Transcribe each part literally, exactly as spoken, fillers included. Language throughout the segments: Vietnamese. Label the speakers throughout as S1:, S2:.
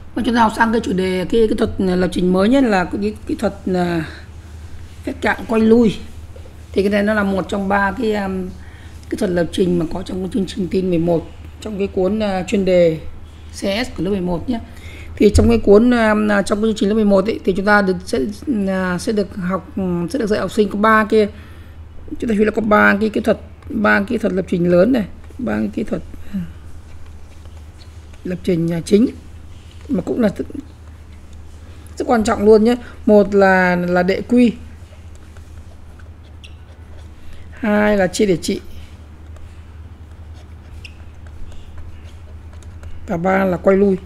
S1: Và chúng ta học sang cái chủ đề cái kỹ thuật lập trình mới nhất là cái kỹ thuật phép cạn quay lui. Thì cái này nó là một trong ba cái um, kỹ thuật lập trình mà có trong cái chương trình tin mười một, trong cái cuốn uh, chuyên đề xê ét của lớp mười một nhé. Thì trong cái cuốn um, trong cái chương trình lớp mười một ấy, thì chúng ta được sẽ uh, sẽ được học sẽ được dạy học sinh có ba cái, chúng ta thấy là có ba cái kỹ thuật ba kỹ thuật lập trình lớn này, ba cái kỹ thuật lập trình chính mà cũng là rất quan trọng luôn nhé. Một là là đệ quy, hai là chia để trị, và ba là quay lui.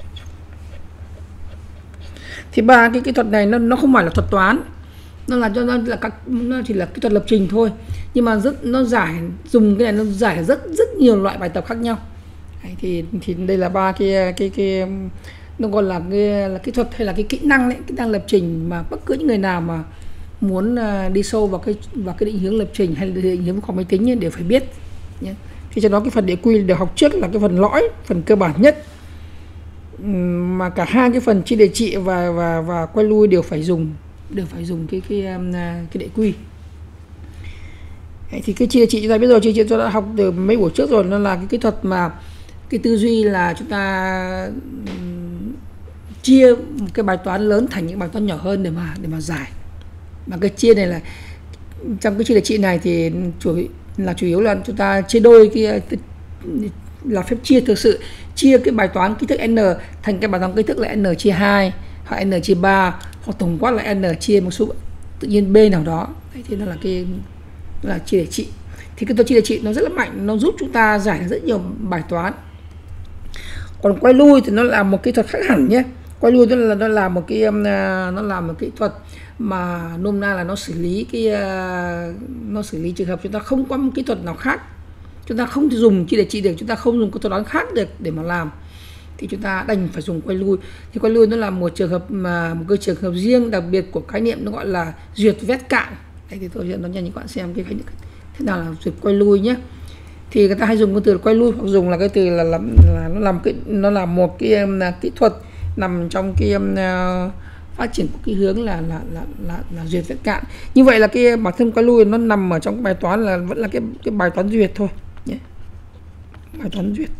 S1: Thì ba cái kỹ thuật này nó nó không phải là thuật toán, nó là cho nó là các nó chỉ là kỹ thuật lập trình thôi, nhưng mà rất nó giải dùng cái này nó giải rất rất nhiều loại bài tập khác nhau. Đấy, thì thì đây là ba cái cái cái nó gọi là cái là kỹ thuật hay là cái kỹ năng đấy, kỹ năng lập trình mà bất cứ những người nào mà muốn đi sâu vào cái vào cái định hướng lập trình hay là định hướng khoa học máy tính ấy, đều phải biết nhé. Thì cho đó cái phần đệ quy được học trước là cái phần lõi, phần cơ bản nhất, mà cả hai cái phần chia đề trị và và và quay lui đều phải dùng đều phải dùng cái cái cái đệ quy. Đấy, thì cái chia đề trị chúng ta biết rồi, chia chia cho đã học từ mấy buổi trước rồi, nó là cái kỹ thuật mà cái tư duy là chúng ta chia một cái bài toán lớn thành những bài toán nhỏ hơn để mà để mà giải. Mà cái chia này là trong cái chia đề trị này thì chủ là chủ yếu là chúng ta chia đôi cái là phép chia, thực sự chia cái bài toán kích thước n thành cái bài toán kích thước là n chia hai hoặc n chia ba hoặc tổng quát là n chia một số tự nhiên b nào đó. Đấy, thì nó là cái nó là chia đề trị. Thì cáiตัวchia đề trị nó rất là mạnh, nó giúp chúng ta giải rất nhiều bài toán. Còn quay lui thì nó là một kỹ thuật khác hẳn nhé. Quay lui nó là nó là một cái nó là một kỹ thuật mà nôm na là nó xử lý cái nó xử lý trường hợp chúng ta không có một kỹ thuật nào khác, chúng ta không thể dùng chia đề trị được, chúng ta không dùng cái thuật toán khác được để mà làm, thì chúng ta đành phải dùng quay lui. Thì quay lui nó là một trường hợp mà một cái trường hợp riêng đặc biệt của khái niệm nó gọi là duyệt vét cạn. Đây thì tôi sẽ nói cho những bạn xem cái khái niệm thế nào là duyệt quay lui nhé. Thì người ta hay dùng cái từ quay lui hoặc dùng là cái từ là, là, là nó làm cái nó là một cái um, kỹ thuật nằm trong cái um, uh, phát triển của cái hướng là là là là, là duyệt vét cạn. Như vậy là cái bản thân quay lui nó nằm ở trong cái bài toán là vẫn là cái cái bài toán duyệt thôi nhé. Bài toán duyệt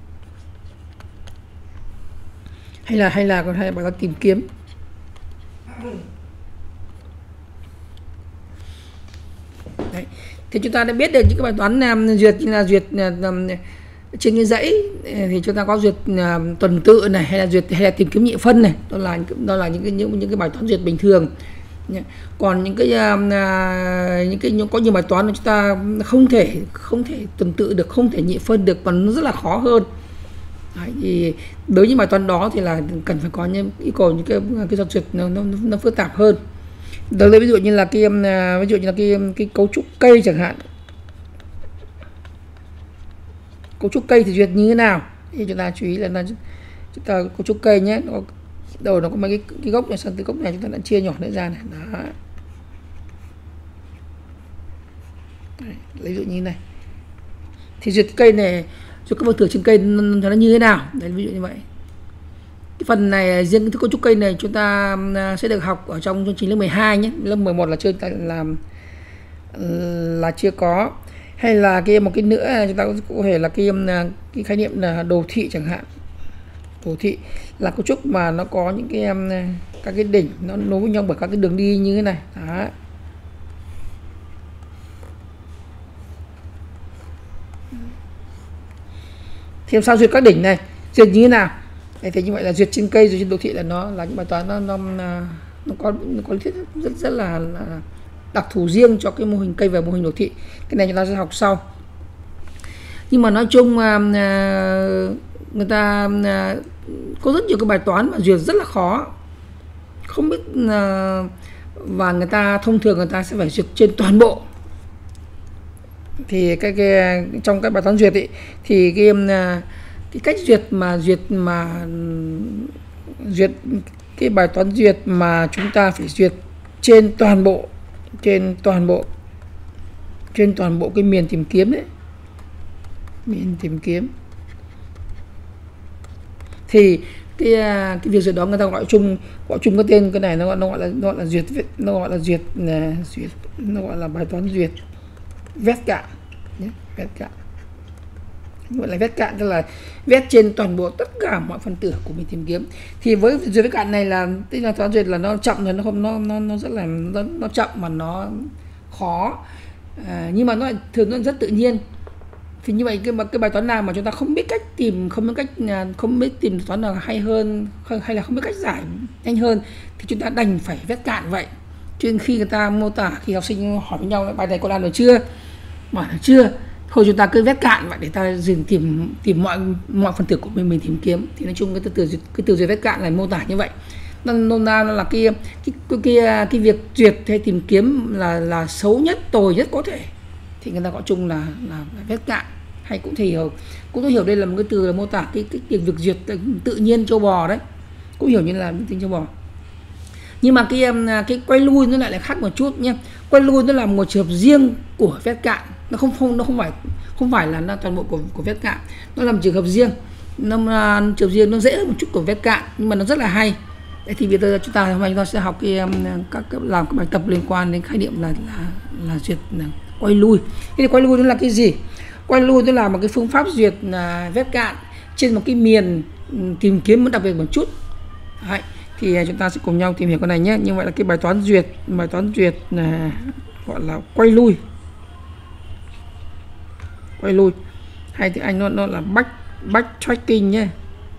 S1: hay là hay là còn hay là bài toán tìm kiếm. Đấy. Thì chúng ta đã biết được những cái bài toán um, duyệt như là duyệt um, trên cái dãy thì chúng ta có duyệt um, tuần tự này, hay là duyệt hay là tìm kiếm nhị phân này, đó là đó là những cái những những cái bài toán duyệt bình thường. Còn những cái um, uh, những cái những có nhiều bài toán mà chúng ta không thể không thể tuần tự được, không thể nhị phân được, và nó rất là khó hơn. Đấy, thì đối với bài toán đó thì là cần phải có những yêu cầu những cái cái thuật duyệt nó, nó nó phức tạp hơn. Đó là ví dụ như là cái ví dụ như là cái cái cấu trúc cây chẳng hạn. Cấu trúc cây thì duyệt như thế nào? Thì chúng ta chú ý là, là chúng ta cấu trúc cây nhé, nó đầu nó có mấy cái, cái gốc này, sang từ gốc này chúng ta đã chia nhỏ nó ra này. Đó. Đấy, lấy dụ như thế này. Thì duyệt cây này, duyệt các vật tử trên cây nó, nó như thế nào? Đấy, ví dụ như vậy. Cái phần này riêng cái cấu trúc cây này chúng ta sẽ được học ở trong chương trình lớp mười hai nhé. Lớp mười một là chưa làm là chưa có. Hay là cái một cái nữa chúng ta có thể là cái cái khái niệm là đồ thị chẳng hạn. Đồ thị là cấu trúc mà nó có những cái các cái đỉnh nó nối với nhau bởi các cái đường đi như thế này. Đó. Thì làm sao duyệt các đỉnh này? Duyệt như thế nào? Đấy, thì như vậy là duyệt trên cây, duyệt trên đồ thị là nó là những bài toán nó nó, nó có nó có lý thuyết rất, rất rất là, là đặc thù riêng cho cái mô hình cây và mô hình đồ thị. Cái này chúng ta sẽ học sau. Nhưng mà nói chung người ta có rất nhiều cái bài toán mà duyệt rất là khó, không biết, và người ta thông thường người ta sẽ phải duyệt trên toàn bộ. Thì cái, cái trong các bài toán duyệt ấy, thì cái cái cách duyệt mà duyệt mà duyệt cái bài toán duyệt mà chúng ta phải duyệt trên toàn bộ trên toàn bộ trên toàn bộ cái miền tìm kiếm đấy, miền tìm kiếm thì cái cái việc duyệt đó người ta gọi chung gọi chung cái tên cái này nó, nó gọi là nó gọi là duyệt nó gọi là duyệt duyệt nó gọi là bài toán duyệt vét cạn nhé, vét cạn gọi là vét cạn, tức là vét trên toàn bộ tất cả mọi phần tử của mình tìm kiếm. Thì với duyệt vét cạn này là tức là toán duyệt là nó chậm rồi, nó không nó nó nó rất là nó, nó chậm mà nó khó, à, nhưng mà nó thường nó rất tự nhiên. Thì như vậy cái cái bài toán nào mà chúng ta không biết cách tìm, không biết cách không biết tìm toán nào hay hơn hay là không biết cách giải nhanh hơn thì chúng ta đành phải vét cạn vậy. Chứ khi người ta mô tả, khi học sinh hỏi với nhau bài này có làm được chưa, mà chưa, thôi chúng ta cứ vét cạn vậy để ta dừng tìm tìm mọi mọi phần tử của mình mình tìm kiếm. Thì nói chung cái từ từ cái từ duyệt vét cạn này mô tả như vậy. Nôm na là cái cái cái cái, cái việc duyệt hay tìm kiếm là là xấu nhất, tồi nhất có thể, thì người ta gọi chung là là, là vét cạn. Hay cũng thể hiểu cũng thể hiểu đây là một cái từ là mô tả cái cái, cái việc duyệt tự nhiên châu bò đấy, cũng hiểu như là tính châu bò. Nhưng mà cái cái quay lui nó lại là khác một chút nhé. Quay lui nó là một trường hợp riêng của vét cạn, nó không không nó không phải không phải là, là toàn bộ của của vét cạn, nó là một trường hợp riêng, nó là trường hợp riêng, nó dễ hơn một chút của vét cạn nhưng mà nó rất là hay. Thế thì bây giờ chúng ta hôm nay chúng ta sẽ học cái các làm các bài tập liên quan đến khái niệm là là là duyệt là quay lui. Thế thì quay lui nó là cái gì? Quay lui nó là một cái phương pháp duyệt là vét cạn trên một cái miền tìm kiếm một đặc biệt một chút. Đấy, thì chúng ta sẽ cùng nhau tìm hiểu cái này nhé. Như vậy là cái bài toán duyệt, bài toán duyệt là gọi là quay lui, quay lui hay thì anh nó nó là back backtracking nhé.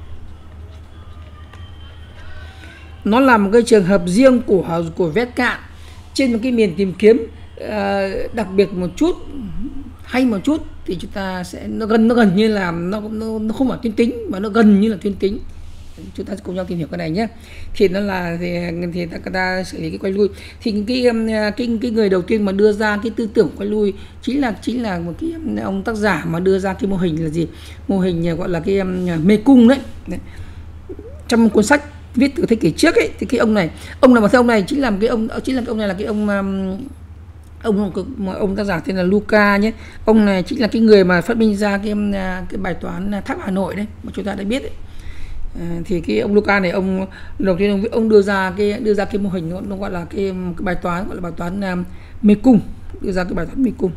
S1: Nó là một cái trường hợp riêng của của vét cạn trên một cái miền tìm kiếm uh, đặc biệt một chút, hay một chút, thì chúng ta sẽ nó gần nó gần như là nó nó, nó không phải tuyến tính mà nó gần như là tuyến tính. Chúng ta sẽ cùng nhau tìm hiểu cái này nhé. Thì nó là thì, thì ta, ta xử lý cái quay lui. Thì cái, cái cái người đầu tiên mà đưa ra cái tư tưởng quay lui chính là chính là một cái ông tác giả mà đưa ra cái mô hình là gì? Mô hình gọi là cái mê cung đấy. đấy. Trong một cuốn sách viết từ thế kỷ trước ấy, thì cái ông này ông nào mà theo ông này chính là cái ông chính là cái ông này là cái ông ông ông tác giả tên là Luca nhé. Ông này chính là cái người mà phát minh ra cái cái bài toán tháp Hà Nội đấy mà chúng ta đã biết ấy. À, thì cái ông Luca này ông đầu tiên ông, ông đưa ra cái đưa ra cái mô hình nó, nó gọi là cái, cái bài toán gọi là bài toán um, mê cung, đưa ra cái bài toán mê cung,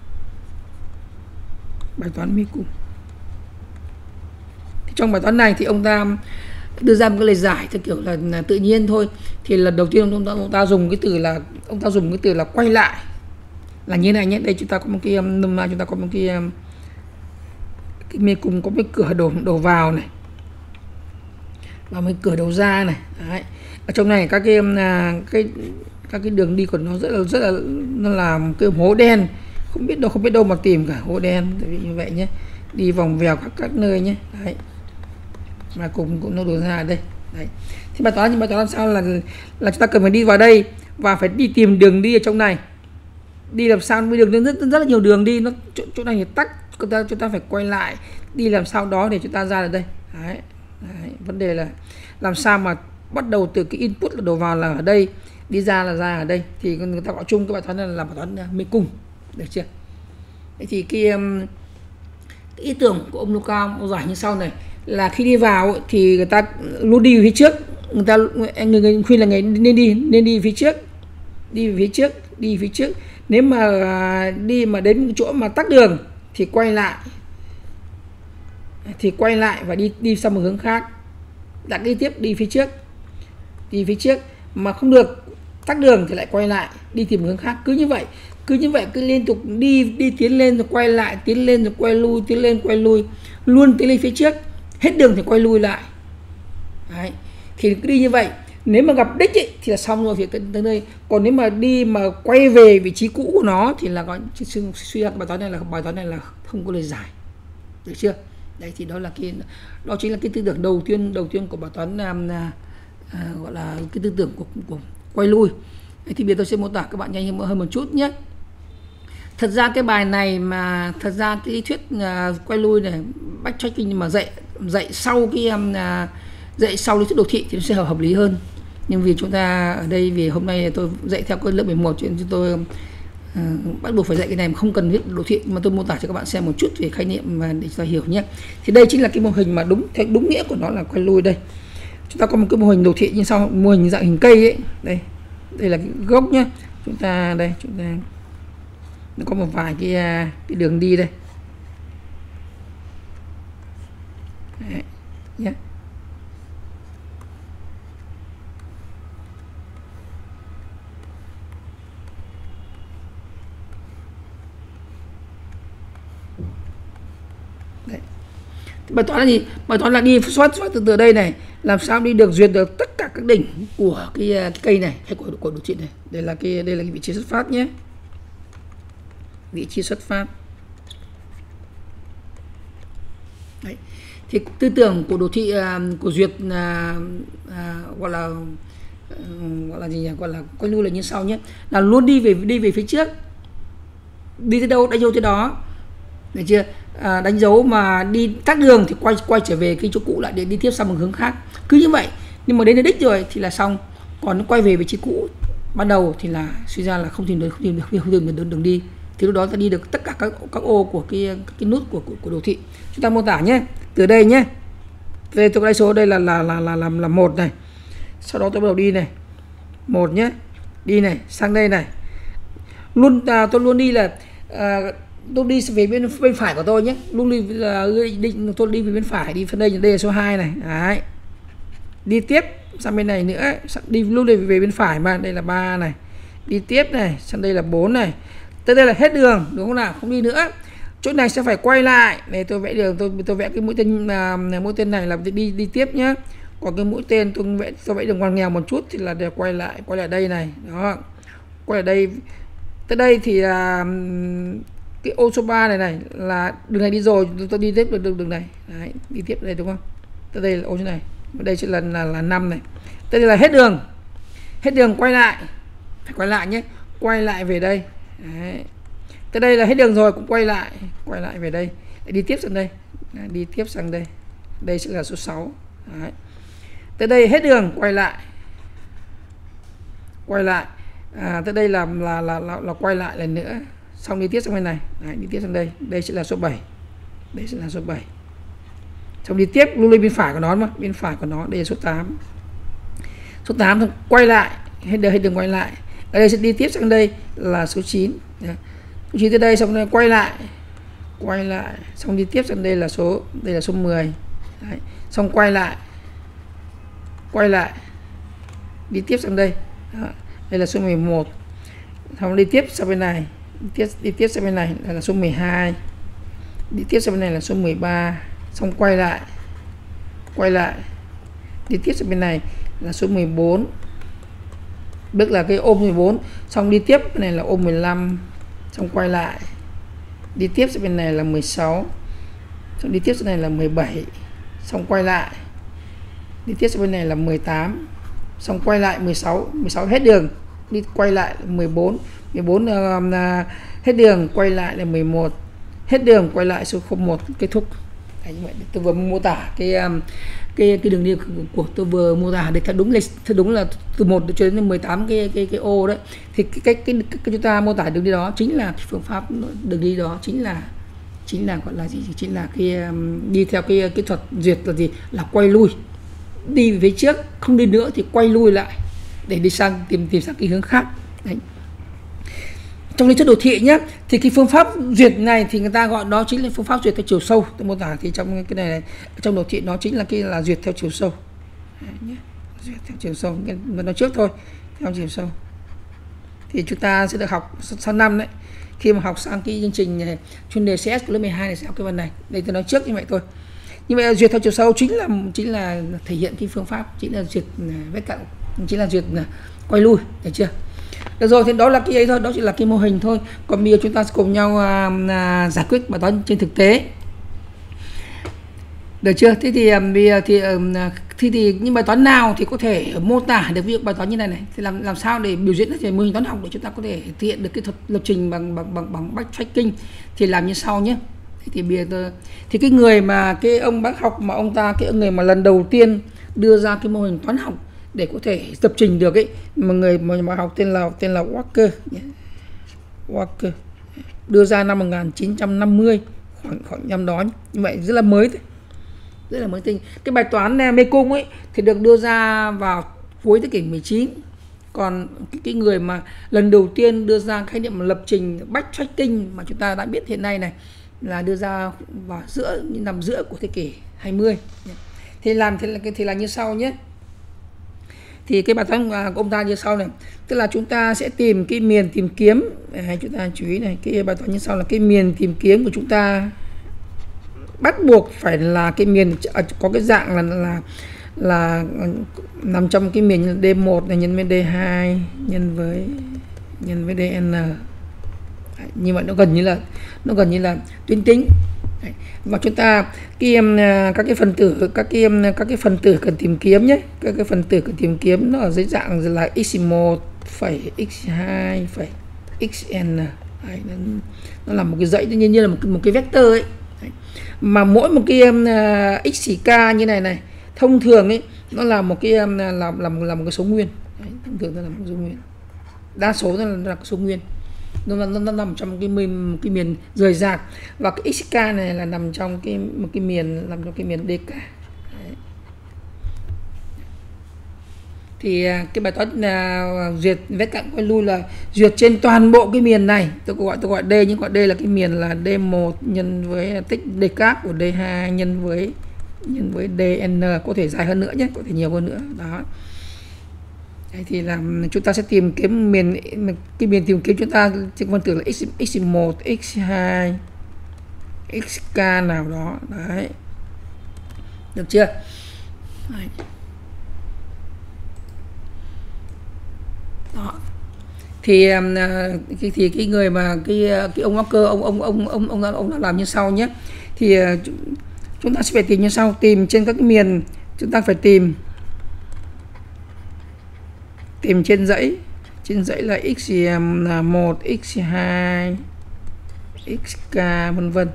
S1: bài toán mê cung. Thì trong bài toán này thì ông ta đưa ra một cái lời giải theo kiểu là, là tự nhiên thôi. Thì lần đầu tiên ông ta, ông ta dùng cái từ là ông ta dùng cái từ là quay lại là như này nhé. Đây chúng ta có một cái nôm na chúng ta có một cái cái mê cung, có cái cửa đầu đầu vào này và một cửa đầu ra này. Đấy. Ở trong này các cái cái các cái đường đi của nó rất là rất là nó làm cái hố đen, không biết đâu không biết đâu mà tìm cả hố đen, tại vì như vậy nhé, đi vòng vèo các các nơi nhé. Đấy. Mà cùng cũng nó đổ ra đây. Đấy. Thì bài toán nhưng bài toán làm sao là là chúng ta cần phải đi vào đây và phải đi tìm đường đi ở trong này. Đi làm sao với đường rất rất là nhiều đường đi, nó chỗ, chỗ này thì tắc, chúng ta chúng ta phải quay lại đi làm sao đó để chúng ta ra được đây. Đấy. Đấy. Vấn đề là làm sao mà bắt đầu từ cái input là đầu vào là ở đây, đi ra là ra ở đây, thì người ta gọi chung cái bài toán này là bài toán mê cung, được chưa? Thế thì cái, cái ý tưởng của ông Luca ông giải như sau này, là khi đi vào thì người ta luôn đi về phía trước, người ta người, người khuyên là người nên đi nên đi phía trước, đi về phía trước, đi phía trước. Nếu mà đi mà đến chỗ mà tắc đường thì quay lại, thì quay lại và đi đi sang một hướng khác, đặt đi tiếp đi phía trước, đi phía trước mà không được, tắc đường thì lại quay lại đi tìm hướng khác. Cứ như vậy cứ như vậy cứ liên tục đi đi tiến lên rồi quay lại, tiến lên rồi quay lui, tiến lên quay lui, luôn tiến lên phía trước, hết đường thì quay lui lại. Đấy. Thì cứ đi như vậy, nếu mà gặp đích ấy, thì là xong rồi thì tới nơi. Còn nếu mà đi mà quay về vị trí cũ của nó thì là có suy ra bài toán này là bài toán này là không có lời giải, được chưa? Đấy thì đó là cái đó chính là cái tư tưởng đầu tiên đầu tiên của bài toán à, à, gọi là cái tư tưởng của, của quay lui. Đấy, thì bây giờ tôi sẽ mô tả các bạn nhanh hơn một chút nhé. Thật ra cái bài này mà thật ra cái lý thuyết uh, quay lui này backtracking mà dạy dạy sau cái um, uh, dạy sau lý thuyết đồ thị thì nó sẽ hợp, hợp lý hơn. Nhưng vì chúng ta ở đây vì hôm nay tôi dạy theo cái lớp mười một cho nên chúng tôi uh, bắt buộc phải dạy cái này mà không cần viết đồ thị, mà tôi mô tả cho các bạn xem một chút về khái niệm mà để chúng ta hiểu nhé. Thì đây chính là cái mô hình mà đúng theo đúng nghĩa của nó là quay lui đây. chúng ta có một cái mô hình đồ thị như sau, mô hình dạng hình cây ấy. Đây, đây là cái gốc nhé. Chúng ta đây, chúng ta nó có một vài cái cái đường đi đây. Đấy, nhé. Đấy. Bài toán là gì? Bài toán là đi xuất xuất từ từ đây này, làm sao đi được duyệt được tất cả các đỉnh của cái, cái cây này hay của của đồ thị này. Đây là cái đây là cái vị trí xuất phát nhé. Vị trí xuất phát. Đấy. Thì tư tưởng của đồ thị uh, của duyệt uh, uh, gọi là uh, gọi là gì nhỉ? Gọi là coi lưu là như sau nhé. Là luôn đi về đi về phía trước. Đi tới đâu đánh dấu tới đó. Được chưa? À, đánh dấu mà đi tắt đường thì quay quay trở về cái chỗ cũ lại để đi tiếp sang một hướng khác. Cứ như vậy. Nhưng mà đến đích rồi thì là xong. Còn nó quay về vị trí cũ ban đầu thì là suy ra là không tìm được không tìm được không tìm được đường đi. Thì lúc đó ta đi được tất cả các các ô của cái cái nút của của, của đồ thị. Chúng ta mô tả nhé. Từ đây nhé. Về tôi cái số đây là là là là làm là một này. Sau đó tôi bắt đầu đi này. Một nhé. Đi này, sang đây này. Luôn à, tôi luôn đi là à, tôi đi về bên bên phải của tôi nhé. Luôn đi là định tôi đi về bên phải, đi phần đây đây là số hai này. Đấy. Đi tiếp sang bên này nữa, đi luôn đi về bên phải mà đây là ba này. Đi tiếp này, sang đây là bốn này. Tới đây là hết đường, đúng không nào? Không đi nữa. Chỗ này sẽ phải quay lại. Này tôi vẽ đường, tôi tôi vẽ cái mũi tên là mũi tên này là đi đi tiếp nhé. Còn cái mũi tên tôi vẽ tôi vẽ đường ngoằn nghèo một chút thì là để quay lại, quay lại đây này. Đó. Quay lại đây. Tới đây thì là cái ô số ba này này là đường này đi rồi, tôi, tôi đi tiếp được đường, đường này. Đấy, đi tiếp đây đúng không? Tới đây là ô chỗ này. Đây sẽ là là là năm này. Tới đây là hết đường. Hết đường quay lại. Phải quay lại nhé. Quay lại về đây. Đấy. Tới đây là hết đường rồi cũng quay lại, quay lại về đây. Để đi tiếp sang đây. Đấy, đi tiếp sang đây. Đây sẽ là số sáu. Đấy. Tới đây hết đường quay lại. Quay lại. À, tới đây là là, là là là quay lại lần nữa. Xong đi tiếp sang bên này. Đấy, đi tiếp sang đây. Đây sẽ là số bảy. Đây sẽ là số bảy. Xong đi tiếp luôn lên bên phải của nó mà, bên phải của nó đây là số tám. Số tám xong quay lại, hết đường hết đường quay lại. Ở đây sẽ đi tiếp sang đây là số chín. Đấy. Số chín tới đây xong rồi quay lại. Quay lại, xong đi tiếp sang đây là số đây là số mười. Đấy. Xong quay lại. Quay lại. Đi tiếp sang đây. Đó. Đây là số mười một. Xong đi tiếp sang bên này. Đi tiếp đi tiếp sang bên này là số mười hai. Đi tiếp sang bên này là số mười ba. Xong quay lại. Quay lại. Đi tiếp sang bên này là số mười bốn. Bước là cái ôm mười bốn. Xong đi tiếp bên này là ôm mười lăm. Xong quay lại. Đi tiếp sang bên này là mười sáu. Xong đi tiếp sang này là mười bảy. Xong quay lại. Đi tiếp sang bên này là mười tám. Xong quay lại mười sáu. mười sáu hết đường. Đi quay lại là mười bốn. mười bốn uh, uh, hết đường. Quay lại là mười một. Hết đường quay lại số không một kết thúc. Đấy, như vậy tôi vừa mô tả cái cái cái đường đi của, của tôi vừa mô tả để thật đúng là thật đúng là từ một cho đến mười tám cái cái cái ô đấy. Thì cái cái, cái, cái, cái chúng ta mô tả đường đi đó chính là phương pháp đường đi đó chính là chính là gọi là gì? Chính là cái um, đi theo cái kỹ thuật duyệt là gì? Là quay lui. Đi về phía trước, không đi nữa thì quay lui lại để đi sang tìm tìm sang cái hướng khác. Đấy. Trong lý thuyết đồ thị nhé, thì cái phương pháp duyệt này thì người ta gọi đó chính là phương pháp duyệt theo chiều sâu. Tôi mô tả thì trong cái này, này trong đồ thị nó chính là cái là duyệt theo chiều sâu. Đấy, nhé. Duyệt theo chiều sâu, mình nói trước thôi, theo chiều sâu. Thì chúng ta sẽ được học sang năm đấy. Khi mà học sang cái chương trình này, chuyên đề xê ét của lớp mười hai này sẽ học cái phần này. Đây tôi nói trước như vậy thôi. Như vậy duyệt theo chiều sâu chính là chính là thể hiện cái phương pháp, chính là duyệt vết cận, chính là duyệt quay lui, được chưa? Được rồi, thì đó là cái ấy thôi, đó chỉ là cái mô hình thôi. Còn bây giờ chúng ta sẽ cùng nhau à, à, giải quyết bài toán trên thực tế. Được chưa? Thế thì à, bây giờ thì, à, thì thì những bài toán nào thì có thể mô tả được ví dụ bài toán như này này, thì làm làm sao để biểu diễn được mô hình toán học để chúng ta có thể thực hiện được cái thuật lập trình bằng bằng bằng bằng backtracking thì làm như sau nhé. Thế thì bây giờ thì cái người mà cái ông bác học mà ông ta cái người mà lần đầu tiên đưa ra cái mô hình toán học để có thể lập trình được ấy, mà người mà, mà học tên là tên là Walker Walker đưa ra năm một nghìn chín trăm năm mươi, khoảng khoảng năm đó, như vậy rất là mới thôi. rất là mới tinh. Cái bài toán Mê Cung ấy thì được đưa ra vào cuối thế kỷ mười chín. Còn cái, cái người mà lần đầu tiên đưa ra khái niệm lập trình backtracking mà chúng ta đã biết hiện nay này là đưa ra vào giữa nằm giữa của thế kỷ hai mươi. Thì làm thì là thì là như sau nhé. Thì cái bài toán của ông ta như sau này, tức là chúng ta sẽ tìm cái miền tìm kiếm, hay chúng ta chú ý này, cái bài toán như sau là cái miền tìm kiếm của chúng ta bắt buộc phải là cái miền có cái dạng là là là nằm trong cái miền D một này nhân với D hai nhân với nhân với dn. Đấy, như vậy nó gần như là nó gần như là tuyến tính. Đấy. Và chúng ta cái các cái phần tử các cái các cái phần tử cần tìm kiếm nhé, các cái phần tử cần tìm kiếm nó ở dưới dạng là x một phẩy x hai phẩy xn. Đấy, nó, nó là một cái dãy tự nhiên như là một, một cái vector ấy. Đấy. Mà mỗi một cái uh, x k như này này thông thường ấy nó là một cái um, là là một, là một cái số nguyên. Đấy, thông thường nó là một số nguyên, đa số nó là, là số nguyên, nó, nó, nó nằm trong cái miền cái miền rời rạc, và cái xk này là nằm trong cái một cái miền nằm trong cái miền dk. Đấy. Thì cái bài toán là duyệt vết cạnh quay lui là duyệt trên toàn bộ cái miền này, tôi gọi tôi gọi D, nhưng gọi D là cái miền là D một nhân với tích dk của D hai nhân với nhân với dn, có thể dài hơn nữa nhé, có thể nhiều hơn nữa đó. Đấy, thì là chúng ta sẽ tìm kiếm miền cái miền tìm kiếm chúng ta trên phân tử là x x một x hai xk nào đó. Đấy, được chưa? Đấy. Đó. Thì thì, thì cái người mà cái cái ông Walker ông ông ông ông ông ông đã làm như sau nhé. Thì chúng ta sẽ phải tìm như sau, tìm trên các cái miền, chúng ta phải tìm tìm trên dãy, trên dãy là x một x hai xk vân vân.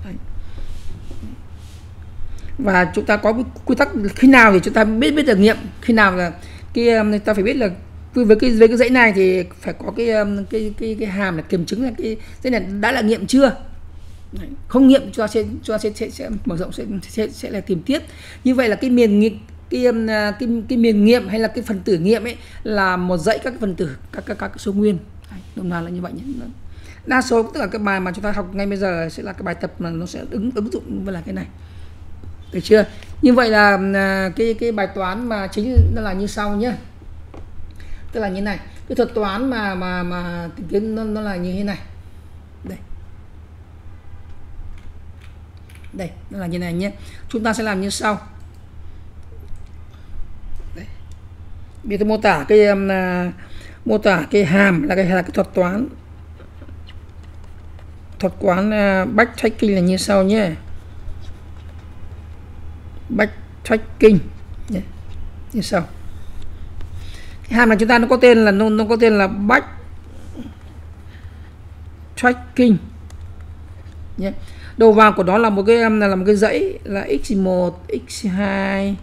S1: Và chúng ta có cái quy tắc khi nào thì chúng ta biết biết được nghiệm, khi nào là cái ta phải biết là với cái với cái dãy này thì phải có cái cái cái cái hàm là kiểm chứng là cái dãy này đã là nghiệm chưa. Đấy. Không nghiệm cho sẽ cho sẽ, sẽ sẽ mở rộng sẽ sẽ sẽ là tìm tiếp. Như vậy là cái miền cái cái cái miền nghiệm hay là cái phần tử nghiệm ấy là một dãy các phần tử các các các số nguyên. Đồng nào là như vậy nhé. Đa số tức là cái bài mà chúng ta học ngay bây giờ sẽ là cái bài tập mà nó sẽ ứng ứng dụng với là cái này. Được chưa? Như vậy là cái cái bài toán mà chính nó là như sau nhé. Tức là như này, cái thuật toán mà mà mà tìm kiếm nó, nó là như thế này. Đây. Đây, nó là như này nhé. Chúng ta sẽ làm như sau. Đây. Bây giờ tôi mô tả cái um, uh, mô tả cái hàm là cái là cái thuật toán. Thuật toán uh, backtracking là như sau nhé. Backtracking nhé. Như sau. Cái hàm này chúng ta nó có tên là nó, nó có tên là backtracking nhé. Đầu vào của nó là một cái là một cái dãy là x một x hai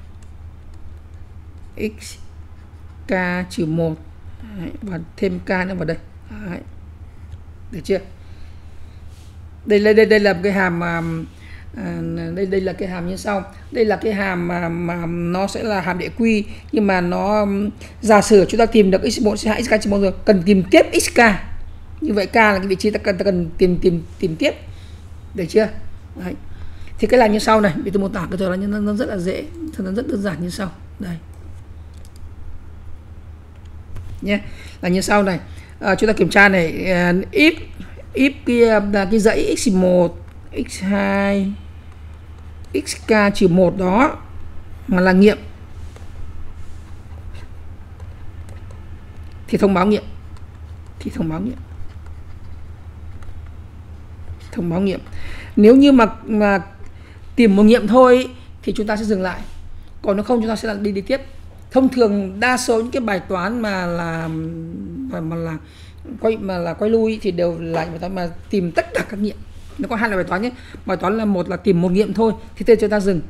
S1: xk trừ một. Đấy, và thêm k nữa vào đây. Đấy. Được chưa? Đây đây đây đây là cái hàm mà à, đây đây là cái hàm như sau. Đây là cái hàm mà, mà nó sẽ là hàm đệ quy, nhưng mà nó giả sử chúng ta tìm được x một x hai xk trừ một rồi, cần tìm tiếp xk. Như vậy k là cái vị trí ta cần ta cần tìm tìm tìm tiếp. Được chưa? Đấy. Thì cái là như sau này, vì tôi mô tả cái thuật là nó, nó rất là dễ, nó rất đơn giản như sau. Đây. Nhé. Là như sau này. À, chúng ta kiểm tra này, uh, if if kia là cái dãy x một x hai xk trừ một đó mà là nghiệm thì thông báo nghiệm. Thì thông báo nghiệm. Thông báo nghiệm. Nếu như mà, mà tìm một nghiệm thôi thì chúng ta sẽ dừng lại, còn nếu không chúng ta sẽ đi đi tiếp. Thông thường đa số những cái bài toán mà là mà, mà là quay mà là quay lui thì đều là bài toán mà tìm tất cả các nghiệm. Nó có hai loại bài toán nhé. Bài toán là một là tìm một nghiệm thôi thì thế chúng ta dừng,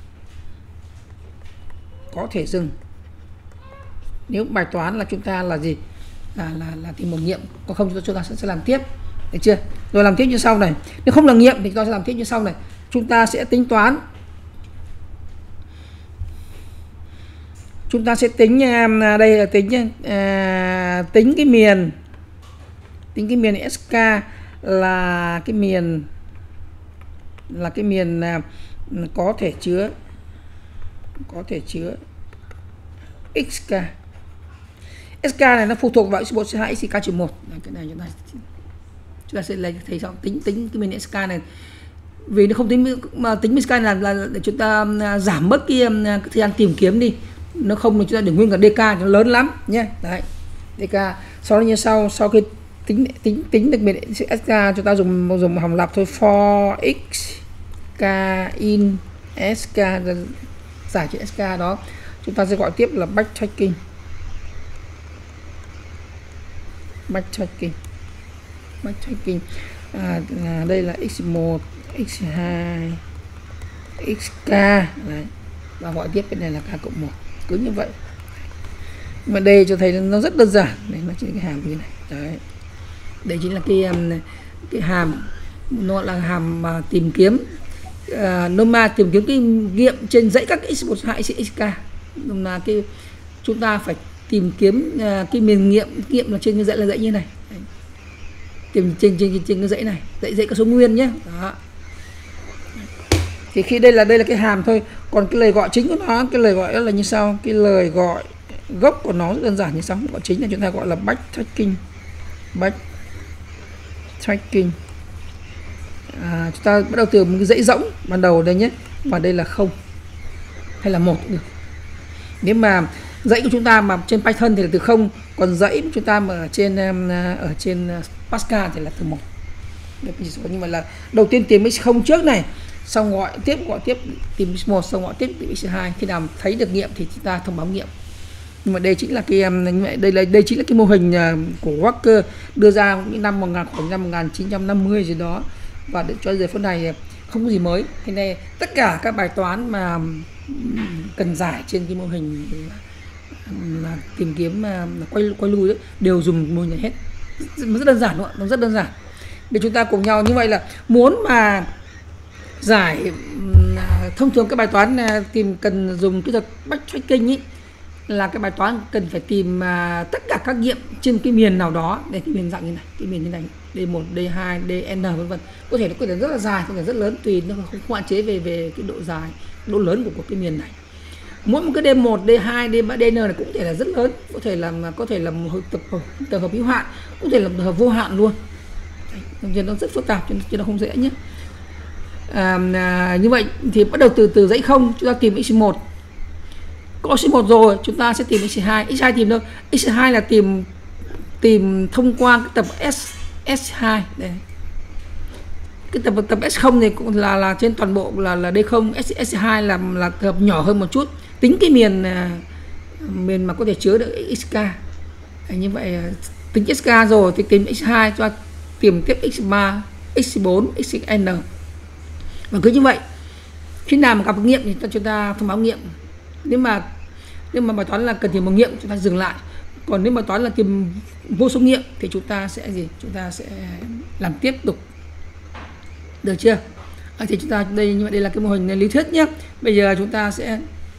S1: có thể dừng. Nếu bài toán là chúng ta là gì là là là tìm một nghiệm, còn không chúng ta, chúng ta sẽ, sẽ làm tiếp. Được chưa? Rồi làm tiếp như sau này. Nếu không là nghiệm thì chúng ta sẽ làm tiếp như sau này. Chúng ta sẽ tính toán chúng ta sẽ tính à, đây là tính à, tính cái miền tính cái miền ét ca là cái miền là cái miền à, có thể chứa có thể chứa xk. sk này nó phụ thuộc vào x một x hai xk trừ một. Cái này chúng ta chúng ta sẽ lấy thấy xong tính tính cái miền sk này, vì nó không tính mà tính sk là là để chúng ta giảm bớt cái, cái thời gian tìm kiếm đi, nó không thì chúng ta để nguyên cả dk nó lớn lắm nhé. Đấy, dk sau đó như sau sau khi tính tính tính được miền sk chúng ta dùng dùng hòng lặp thôi, for x k in sk, giải chữ sk đó chúng ta sẽ gọi tiếp là backtracking. backtracking backtracking à, à, đây là x một x hai xk đấy, và gọi tiếp cái này là k cộng một, cứ như vậy. Mà đây cho thấy nó rất đơn giản, đây nó chỉ cái hàm như này đấy, đây chính là cái cái hàm, nó là hàm mà tìm kiếm uh, Noma tìm kiếm kinh nghiệm trên dãy các x một hai xk, là cái chúng ta phải tìm kiếm uh, cái miền nghiệm nghiệm là trên cái dãy là dãy như này. Đấy. Tìm trên trên trên cái dãy này, dãy dãy có số nguyên nhé. Đó. Thì khi đây là đây là cái hàm thôi, còn cái lời gọi chính của nó, cái lời gọi đó là như sau, cái lời gọi gốc của nó rất đơn giản như sau, gọi chính là chúng ta gọi là backtracking. Backtracking. À, chúng ta bắt đầu từ một cái dãy rỗng ban đầu đây nhé, và đây là không hay là một cũng được. Nếu mà dãy của chúng ta mà trên Python thì là từ không, còn dãy của chúng ta mà ở trên ở trên Pascal thì là từ một. Nhưng mà là đầu tiên tìm x không trước này, xong gọi tiếp gọi tiếp tìm x một, xong gọi tiếp tìm x hai, khi nào thấy được nghiệm thì chúng ta thông báo nghiệm. Nhưng mà đây chính là cái đây là đây chính là cái mô hình của Walker đưa ra những năm một nghìn chín trăm năm mươi gì đó, và để cho giờ phút này không có gì mới. Thế nên tất cả các bài toán mà cần giải trên cái mô hình là tìm kiếm là quay quay lui ấy, đều dùng mô hình này hết, rất đơn giản đúng không? Nó rất đơn giản. Để chúng ta cùng nhau như vậy là muốn mà giải thông thường cái bài toán tìm cần dùng kỹ thuật backtracking ấy, là cái bài toán cần phải tìm uh, tất cả các nghiệm trên cái miền nào đó, để cái miền dạng như này, cái miền như này, D một, D hai, D N vân vân. Có thể nó có thể rất là dài, có thể rất lớn, tùy nó không hạn chế về về cái độ dài, độ lớn của, của cái miền này. Mỗi một cái D một, D hai, D ba, D N này cũng có thể là rất lớn, có thể là có thể là một tập tập hợp hữu hạn, có thể là tập hợp vô hạn luôn. Đấy, nó rất phức tạp chứ nó không dễ nhé. À, à, như vậy thì bắt đầu từ từ dãy không chúng ta tìm x một. Có x một rồi chúng ta sẽ tìm x hai. x hai tìm đâu? x hai là tìm tìm thông qua cái tập S S hai đây. Cái tập tập S không này cũng là là trên toàn bộ là là D không, S S hai là là tập nhỏ hơn một chút. Tính cái miền miền mà có thể chứa được xk. Đấy, như vậy tính xk rồi thì tìm x hai cho tìm tiếp x ba, x bốn, xn. Và cứ như vậy khi nào mà gặp nghiệm thì chúng ta thông báo nghiệm. Nếu mà nếu mà bài toán là cần tìm một nghiệm chúng ta dừng lại, còn nếu mà toán là tìm vô số nghiệm thì chúng ta sẽ gì chúng ta sẽ làm tiếp tục, được chưa? À, thì chúng ta đây như vậy đây là cái mô hình lý thuyết nhé. Bây giờ chúng ta sẽ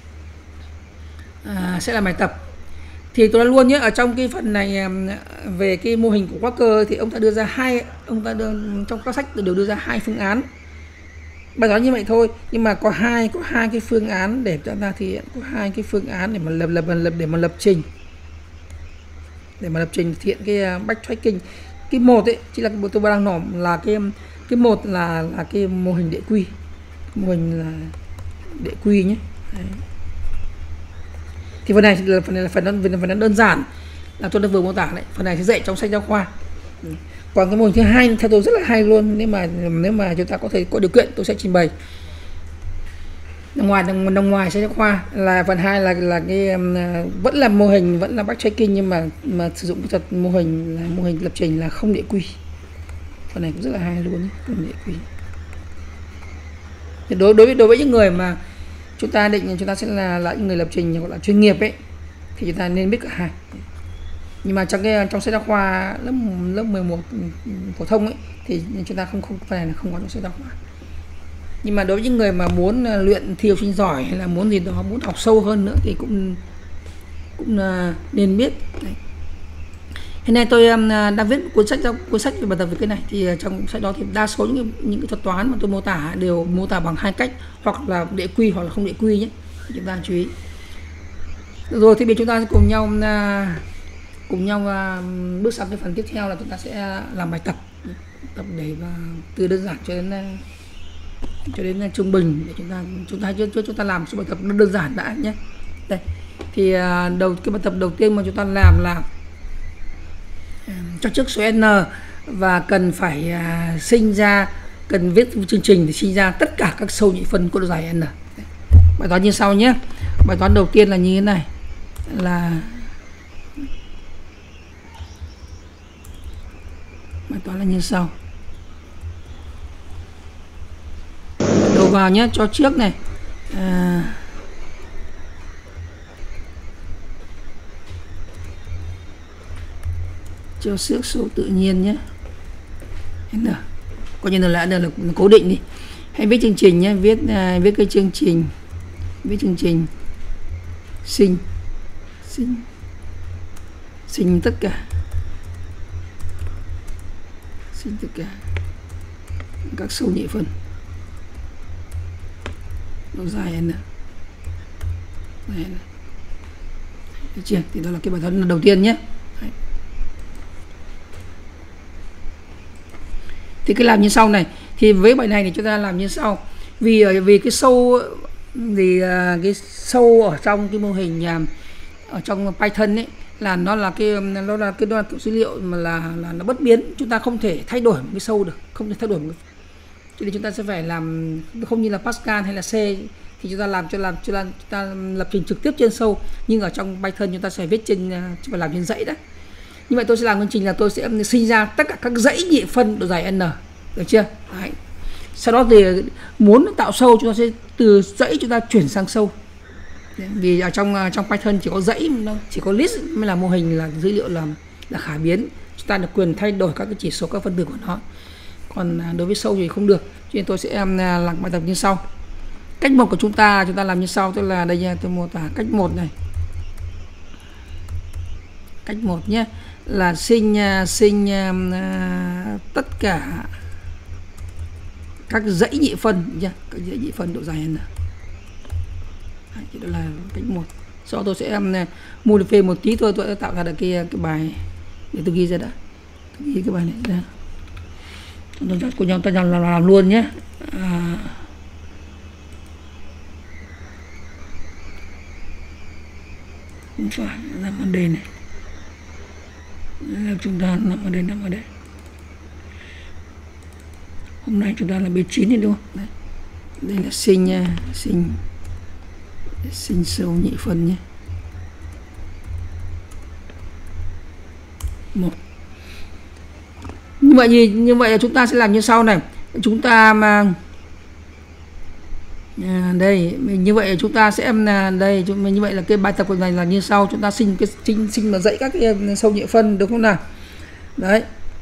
S1: à, sẽ làm bài tập. Thì tôi nói luôn nhé, ở trong cái phần này về cái mô hình của Walker thì ông ta đưa ra hai ông ta đưa, trong các sách đều đưa ra hai phương án bài toán như vậy thôi, nhưng mà có hai có hai cái phương án để chúng ta thực hiện, có hai cái phương án để mà lập lập lập để mà lập trình để mà lập trình thực hiện cái backtracking. Cái một ấy chỉ là cái bộ tôi đang nói là cái cái một là là cái mô hình đệ quy, mô hình là đệ quy nhé. Đấy. Thì phần này là phần này là phần phần, phần đơn giản là tôi đã vừa mô tả đấy, phần này sẽ dạy trong sách giáo khoa. Còn cái mô hình thứ hai theo tôi rất là hay luôn, nếu mà nếu mà chúng ta có thể có điều kiện tôi sẽ trình bày. Ngoài nằm ngoài sách giáo khoa là phần hai là là cái vẫn là mô hình, vẫn là backtracking, nhưng mà mà sử dụng kỹ thuật mô hình là mô hình lập trình là không đệ quy. Phần này cũng rất là hay luôn nhé, không đệ quy. Thì đối đối với đối với những người mà chúng ta định chúng ta sẽ là là những người lập trình gọi là chuyên nghiệp ấy, thì chúng ta nên biết cả hai. Nhưng mà trong cái trong sách giáo khoa lớp lớp mười một phổ thông ấy thì chúng ta không không phần này là không có trong sách giáo khoa. Nhưng mà đối với những người mà muốn luyện thi học sinh giỏi hay là muốn gì đó, muốn học sâu hơn nữa thì cũng cũng uh, nên biết. Đấy. Hiện nay tôi um, đang viết cuốn sách cuốn sách về bài tập về cái này, thì uh, trong sách đó thì đa số những những cái thuật toán mà tôi mô tả đều mô tả bằng hai cách, hoặc là đệ quy hoặc là không đệ quy nhé, chúng ta chú ý. Rồi thì bây giờ chúng ta sẽ cùng nhau uh, cùng nhau uh, bước sang cái phần tiếp theo là chúng ta sẽ làm bài tập tập để uh, từ đơn giản cho đến uh, cho đến trung bình, để chúng ta chúng ta trước chúng ta làm số bài tập nó đơn giản đã nhé. Đây thì uh, đầu cái bài tập đầu tiên mà chúng ta làm là uh, cho trước số n và cần phải uh, sinh ra cần viết chương trình để sinh ra tất cả các sâu nhị phân có độ dài n. Đây. Bài toán như sau nhé. Bài toán đầu tiên là như thế này, là bài toán là như sau. Đầu vào nhé, cho trước này à, cho trước số tự nhiên nhé, n coi như là n là, là cố định đi. Hãy viết chương trình nhé, viết à, viết cái chương trình viết chương trình sinh sinh sinh tất cả sinh tất cả các số nhị phân độ dài n. Đấy. Được chưa? Thì đó là cái bài toán đầu tiên nhé. Đấy. Thì cái làm như sau này, thì với bài này thì chúng ta làm như sau. Vì vì cái sâu thì cái sâu ở trong cái mô hình ở trong Python ấy là nó là cái nó là cái đó là kiểu dữ liệu mà là là nó bất biến, chúng ta không thể thay đổi một cái sâu được, không thể thay đổi một cái. Cho nên chúng ta sẽ phải làm không như là Pascal hay là C thì chúng ta làm cho làm cho làm chúng ta lập trình trực tiếp trên sâu, nhưng ở trong Python chúng ta sẽ viết trên phải làm trên dãy đó. Như vậy tôi sẽ làm chương trình là tôi sẽ sinh ra tất cả các dãy nhị phân độ dài n, được chưa? Đấy. Sau đó thì muốn tạo sâu chúng ta sẽ từ dãy chúng ta chuyển sang sâu. Vì ở trong trong Python chỉ có dãy, nó chỉ có list mới là mô hình, là dữ liệu là là khả biến, chúng ta được quyền thay đổi các cái chỉ số các phân tử của nó. Còn đối với sâu thì không được. Cho nên tôi sẽ làm bài tập như sau. Cách một của chúng ta chúng ta làm như sau, tức là đây nha, tôi mô tả cách một này. Cách một nhé, là sinh sinh uh, tất cả các dãy nhị phân nhá, các dãy nhị phân độ dài n. Đấy, đó là cách một. Sau đó tôi sẽ um, modify một tí thôi, tôi sẽ tạo ra được cái cái bài để tôi ghi ra đã. Tôi ghi cái bài này ra. Tôi dắt của nhau ta làm, làm, làm luôn nhé. À, không phải nằm ở đây này, là chúng ta nằm ở đây, nằm ở đây. Hôm nay chúng ta là B chín này đúng không? Đấy. Đây là sinh nha, sinh sinh sâu nhị phân nhé. Một. Như vậy như, như vậy là chúng ta sẽ làm như sau này. Chúng ta mà à, đây như vậy chúng ta sẽ đây chúng như vậy là cái bài tập của này là như sau. Chúng ta sinh cái sinh sinh mà dạy các cái sâu nhị phân được không nào? Đấy.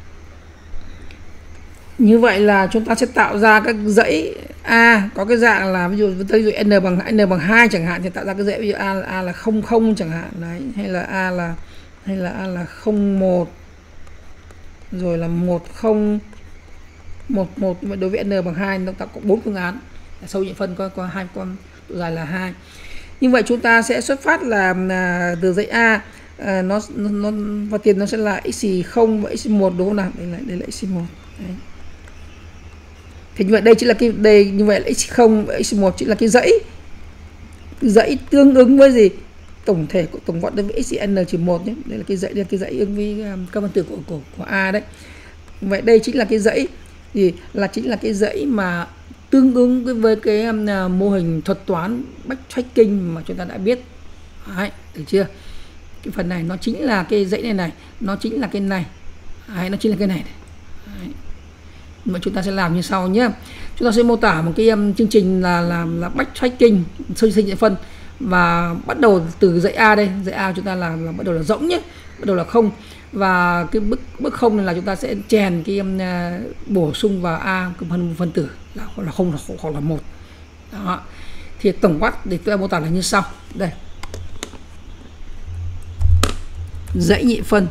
S1: Như vậy là chúng ta sẽ tạo ra các dãy A có cái dạng là ví dụ ví dụ n bằng n bằng hai chẳng hạn, thì tạo ra cái dãy ví dụ A là A là không không chẳng hạn đấy, hay là A là hay là A là không một, rồi là một không một một. Vậy đối với n bằng hai nó tạo có bốn phương án. Sâu nhị phân có có hai con độ dài là hai. Như vậy chúng ta sẽ xuất phát là, là từ dãy A à, nó nó và tiền nó sẽ là x không và x một đúng không nào? Đây là đây là x một. Đấy. Thì như vậy đây chính là cái đây như vậy là x không và x một chính là cái dãy dãy tương ứng với gì? Tổng thể của tổng quát đối với x n trừ một nhé. Đây là cái dãy đây là cái dãy ứng với um, các phân tử của của của A đấy. Vậy đây chính là cái dãy gì? Là chính là cái dãy mà tương ứng với cái um, mô hình thuật toán backtracking mà chúng ta đã biết. Đấy, được chưa? Cái phần này nó chính là cái dãy này này, nó chính là cái này. Đấy, nó chính là cái này. này. Đấy. Mà chúng ta sẽ làm như sau nhé. Chúng ta sẽ mô tả một cái um, chương trình là làm là, là backtracking sinh sinh nhị phân, và bắt đầu từ dãy A đây, dãy A chúng ta làm là bắt đầu là rỗng nhé, bắt đầu là không, và cái bước bước không này là chúng ta sẽ chèn cái um, bổ sung vào A cái phân phân tử là là không hoặc là một. Đó. Thì tổng quát để tôi mô tả là như sau. Đây. dãy nhị phân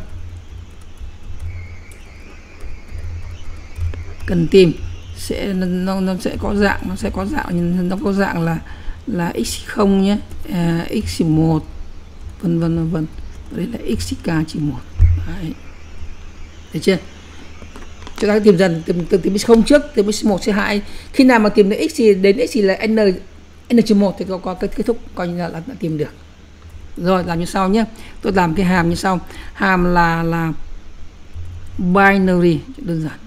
S1: cần tìm sẽ nó, nó sẽ có dạng nó sẽ có dạng nó có dạng là là x không nhé, à, x một vân vân vân vân, đây là xk trừ một. Đấy. Được chưa? Chúng ta tìm dần từ từ tìm x không trước, từ x một x hai, khi nào mà tìm được x thì đến x thì là n n trừ một thì có, có cái kết thúc coi như là, là đã tìm được. Rồi làm như sau nhé. Tôi làm cái hàm như sau. Hàm là là binary, đơn giản.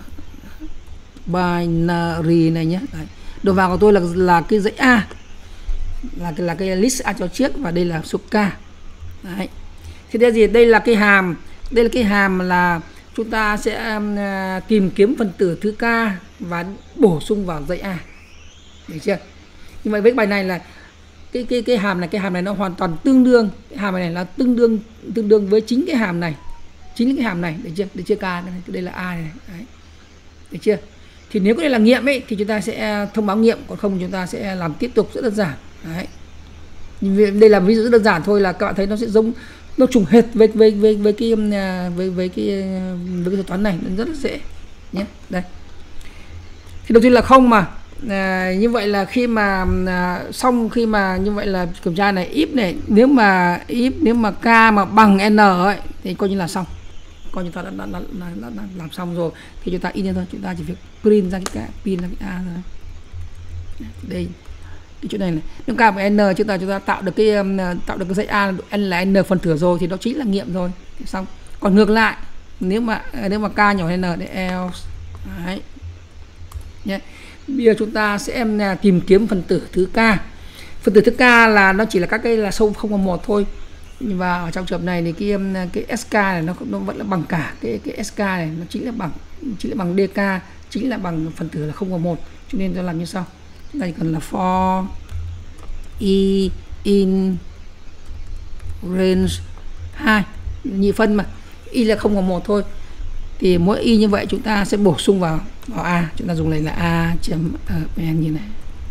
S1: Binary này nhé. Đấy. Đầu vào của tôi là là cái dãy A. Là cái là cái list A cho trước và đây là số K. Đấy. Thì đây gì? Đây là cái hàm, đây là cái hàm là chúng ta sẽ uh, tìm kiếm phần tử thứ K và bổ sung vào dãy A. Được chưa? Nhưng mà với bài này là cái cái cái hàm này cái hàm này nó hoàn toàn tương đương, cái hàm này là tương đương tương đương với chính cái hàm này, chính cái hàm này, được chưa? Được chưa? K này, đây là A này. Đấy. Được chưa? Thì nếu cái này là nghiệm ấy thì chúng ta sẽ thông báo nghiệm, còn không chúng ta sẽ làm tiếp tục, rất đơn giản. Đấy. Đây là ví dụ rất đơn giản thôi, là các bạn thấy nó sẽ giống, nó trùng hệt với với với với cái với với cái với cái thuật toán này, nó rất là dễ nhé. Đây. Thì đầu tiên là không mà. À, như vậy là khi mà à, xong khi mà như vậy là kiểm tra này if này, nếu mà if nếu mà k mà bằng n ấy thì coi như là xong, coi như ta đã, đã, đã, đã, đã, đã làm xong rồi thì chúng ta in lên thôi, chúng ta chỉ việc print ra cái k, print ra cái a thôi. Đây cái chỗ này này, nếu k bằng n chúng ta chúng ta tạo được cái um, tạo được cái dãy a n là n phần tử rồi thì đó chính là nghiệm rồi, xong. Còn ngược lại nếu mà nếu mà k nhỏ hơn n thì else. Đấy nhé. Bây giờ chúng ta sẽ em tìm kiếm phần tử thứ K. Phần tử thứ K là nó chỉ là các cái là số không và một thôi. Và ở trong trường hợp này thì cái cái sk này nó nó vẫn là bằng cả cái cái sk này, nó chính là bằng chính là bằng dk, chính là bằng phần tử là không và một. Cho nên tôi làm như sau. Chúng ta chỉ cần là for i in range hai, nhị phân mà. Y là không và một thôi. Thì mỗi y như vậy chúng ta sẽ bổ sung vào vào a, chúng ta dùng này là a chấm append như này,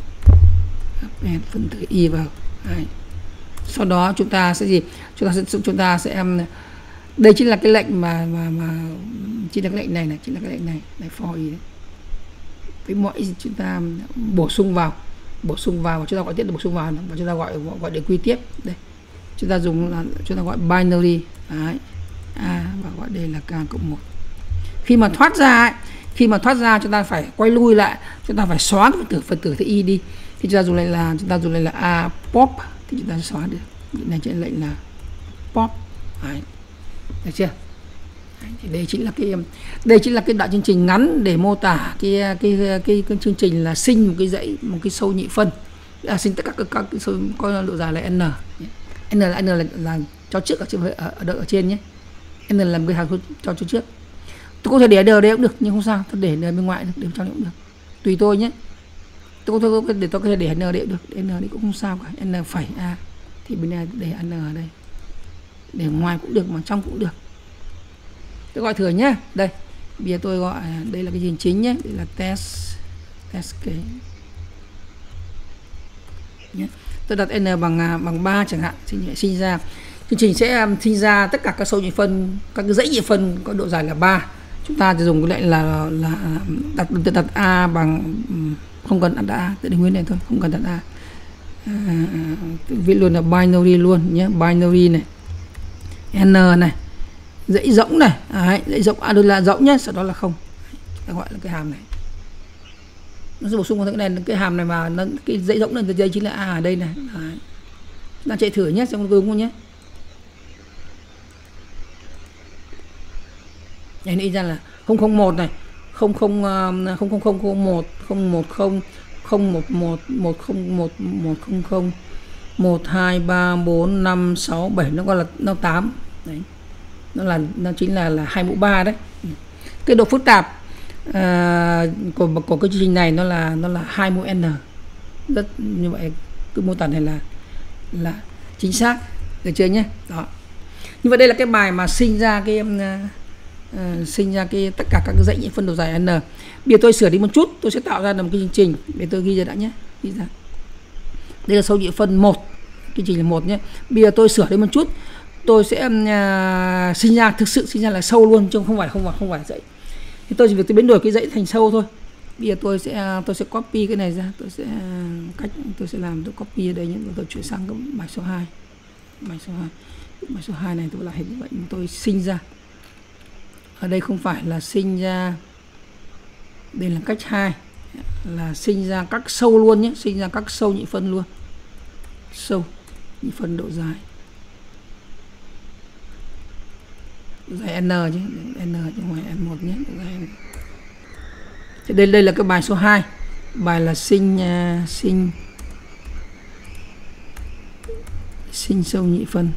S1: append phần tử y vào. Đấy. Sau đó chúng ta sẽ gì? Chúng ta sẽ chúng ta sẽ đây chính là cái lệnh mà mà mà chính là cái lệnh này này, chính là cái lệnh này, này for y đấy. Với mọi chúng ta bổ sung vào, bổ sung vào và chúng ta gọi tiếp là bổ sung vào và chúng ta gọi gọi để quy tiếp. Đây. Chúng ta dùng là chúng ta gọi binary. Đấy. A và gọi đây là k cộng một. Khi mà thoát ra ấy, khi mà thoát ra chúng ta phải quay lui lại, chúng ta phải xóa phần tử phần tử thứ y đi. Thì chúng ta dùng này là chúng ta dùng này là a pop thì chúng ta xóa được. Này trên lệnh là pop. Đấy. Được chưa? Đấy, thì đây chính là cái đây chính là cái đoạn chương trình ngắn để mô tả cái cái cái, cái, cái chương trình là sinh một cái dãy một cái sâu nhị phân. À, sinh tất cả các các cái sâu có độ dài là n. N là n là, là cho trước ở trên ở, ở, ở trên nhé. N là một cái hàm cho cho trước. Tôi có thể để ở đây cũng được nhưng không sao, tôi để ở bên ngoài được, để trong cũng được, tùy tôi nhé. Tôi có thể để tôi có thể để n đây cũng được, để n đây cũng không sao cả, n phẩy a thì bên này để n ở đây, để ngoài cũng được mà trong cũng được. Tôi gọi thừa nhé. Đây bây giờ tôi gọi đây là cái gì chính nhé, đây là test test cái nhé. Tôi đặt n bằng bằng ba chẳng hạn, sinh sinh ra chương trình sẽ sinh ra tất cả các số nhị phân, các cái dãy nhị phân có độ dài là ba. Chúng ta chỉ dùng cái lệnh là là đặt đặt a bằng không cần đặt a, tự định nguyên này thôi, không cần đặt a. À, viết luôn là binary luôn nhé, binary này, n này, dãy rỗng này, đấy, dãy rỗng a, đây là rỗng nhé, sau đó là không. Chúng ta gọi là cái hàm này. Nó sẽ bổ sung vào cái này, cái hàm này mà nó cái dãy rỗng này, dây chính là a ở đây này. Đấy. Chúng ta chạy thử nhé, xem có đúng không nhé. Này nó in ra là không không một này, không không không không không một, không một không, không một một, một không một, một không không, một hai ba bốn năm sáu bảy, nó gọi là nó tám. Đấy. Nó là nó chính là là hai mũ ba đấy. Cái độ phức tạp à, của của cái chương trình này nó là nó là hai mũ n. Rất như vậy cái mô tả này là là chính xác, được chưa nhé? Đó. Như vậy đây là cái bài mà sinh ra cái Uh, sinh ra cái tất cả các cái dãy nhị phân độ dài n. Bây giờ tôi sửa đi một chút, tôi sẽ tạo ra được một cái chương trình để tôi ghi ra đã nhé. Ghi ra. Đây là số nhị phân một, chương trình là một nhé. Bây giờ tôi sửa đi một chút, tôi sẽ uh, sinh ra thực sự sinh ra là sâu luôn, chứ không phải không phải không phải dãy. Thì tôi chỉ việc tôi biến đổi cái dãy thành sâu thôi. Bây giờ tôi sẽ tôi sẽ copy cái này ra, tôi sẽ cách tôi sẽ làm tôi copy ở đây nhé, tôi chuyển sang cái bài số hai. Bài số hai. Bài số hai này tôi lại hình như vậy, tôi sinh ra. Ở đây không phải là sinh ra, đây là cách hai, là sinh ra các sâu luôn nhé, sinh ra các sâu nhị phân luôn. Sâu nhị phân độ dài. Dài n chứ, n chứ không phải n một nhé. Thì đây đây là cái bài số hai. Bài là sinh uh, sinh sinh sâu nhị phân.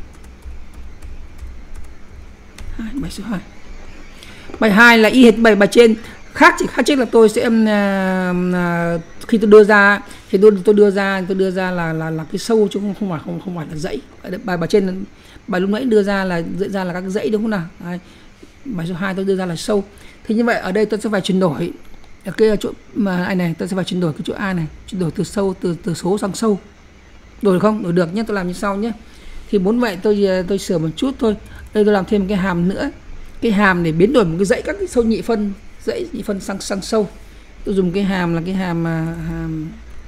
S1: Hai, bài số hai. Bài hai là y hệt bài bài trên, khác chỉ khác trước là tôi sẽ uh, uh, khi tôi đưa ra thì tôi tôi đưa ra tôi đưa ra là là là cái sâu chứ không không phải không không phải là dãy. Bài bài trên bài lúc nãy đưa ra là dễ ra là các dãy đúng không nào? Đấy. Bài số hai tôi đưa ra là sâu. Thì như vậy ở đây tôi sẽ phải chuyển đổi ở cái chỗ mà ai này tôi sẽ phải chuyển đổi cái chỗ A này, chuyển đổi từ sâu từ từ số sang sâu. Đổi được không? Đổi được nhé, tôi làm như sau nhé. Thì muốn vậy tôi tôi sửa một chút thôi. Đây tôi làm thêm cái hàm nữa. Cái hàm để biến đổi một cái dãy các cái sâu nhị phân, dãy nhị phân sang sang sâu. Tôi dùng cái hàm là cái hàm hàm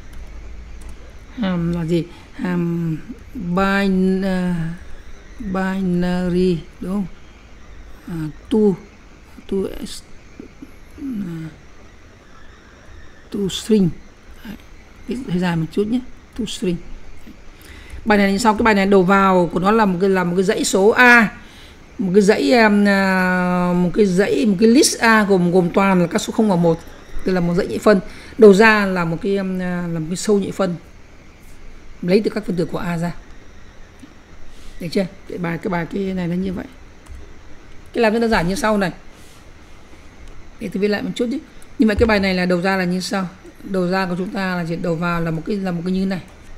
S1: hàm là gì? Hàm bin, uh, binary đúng không? Uh, to to uh, to string. Hơi dài một chút nhé, to string. Bài này như sau, cái bài này đầu vào của nó là một cái là một cái dãy số A, một cái dãy um, một cái dãy một cái list A gồm gồm toàn là các số không và một, tức là một dãy nhị phân. Đầu ra là một cái um, là một cái sâu nhị phân, lấy từ các phân tử của A ra. Được chưa? Cái bài cái bài cái này nó như vậy. Cái làm rất đơn giản như sau này. Để tôi viết lại một chút đi. Nhưng mà cái bài này là đầu ra là như sau. Đầu ra của chúng ta là chỉ đầu vào là một cái là một cái như này.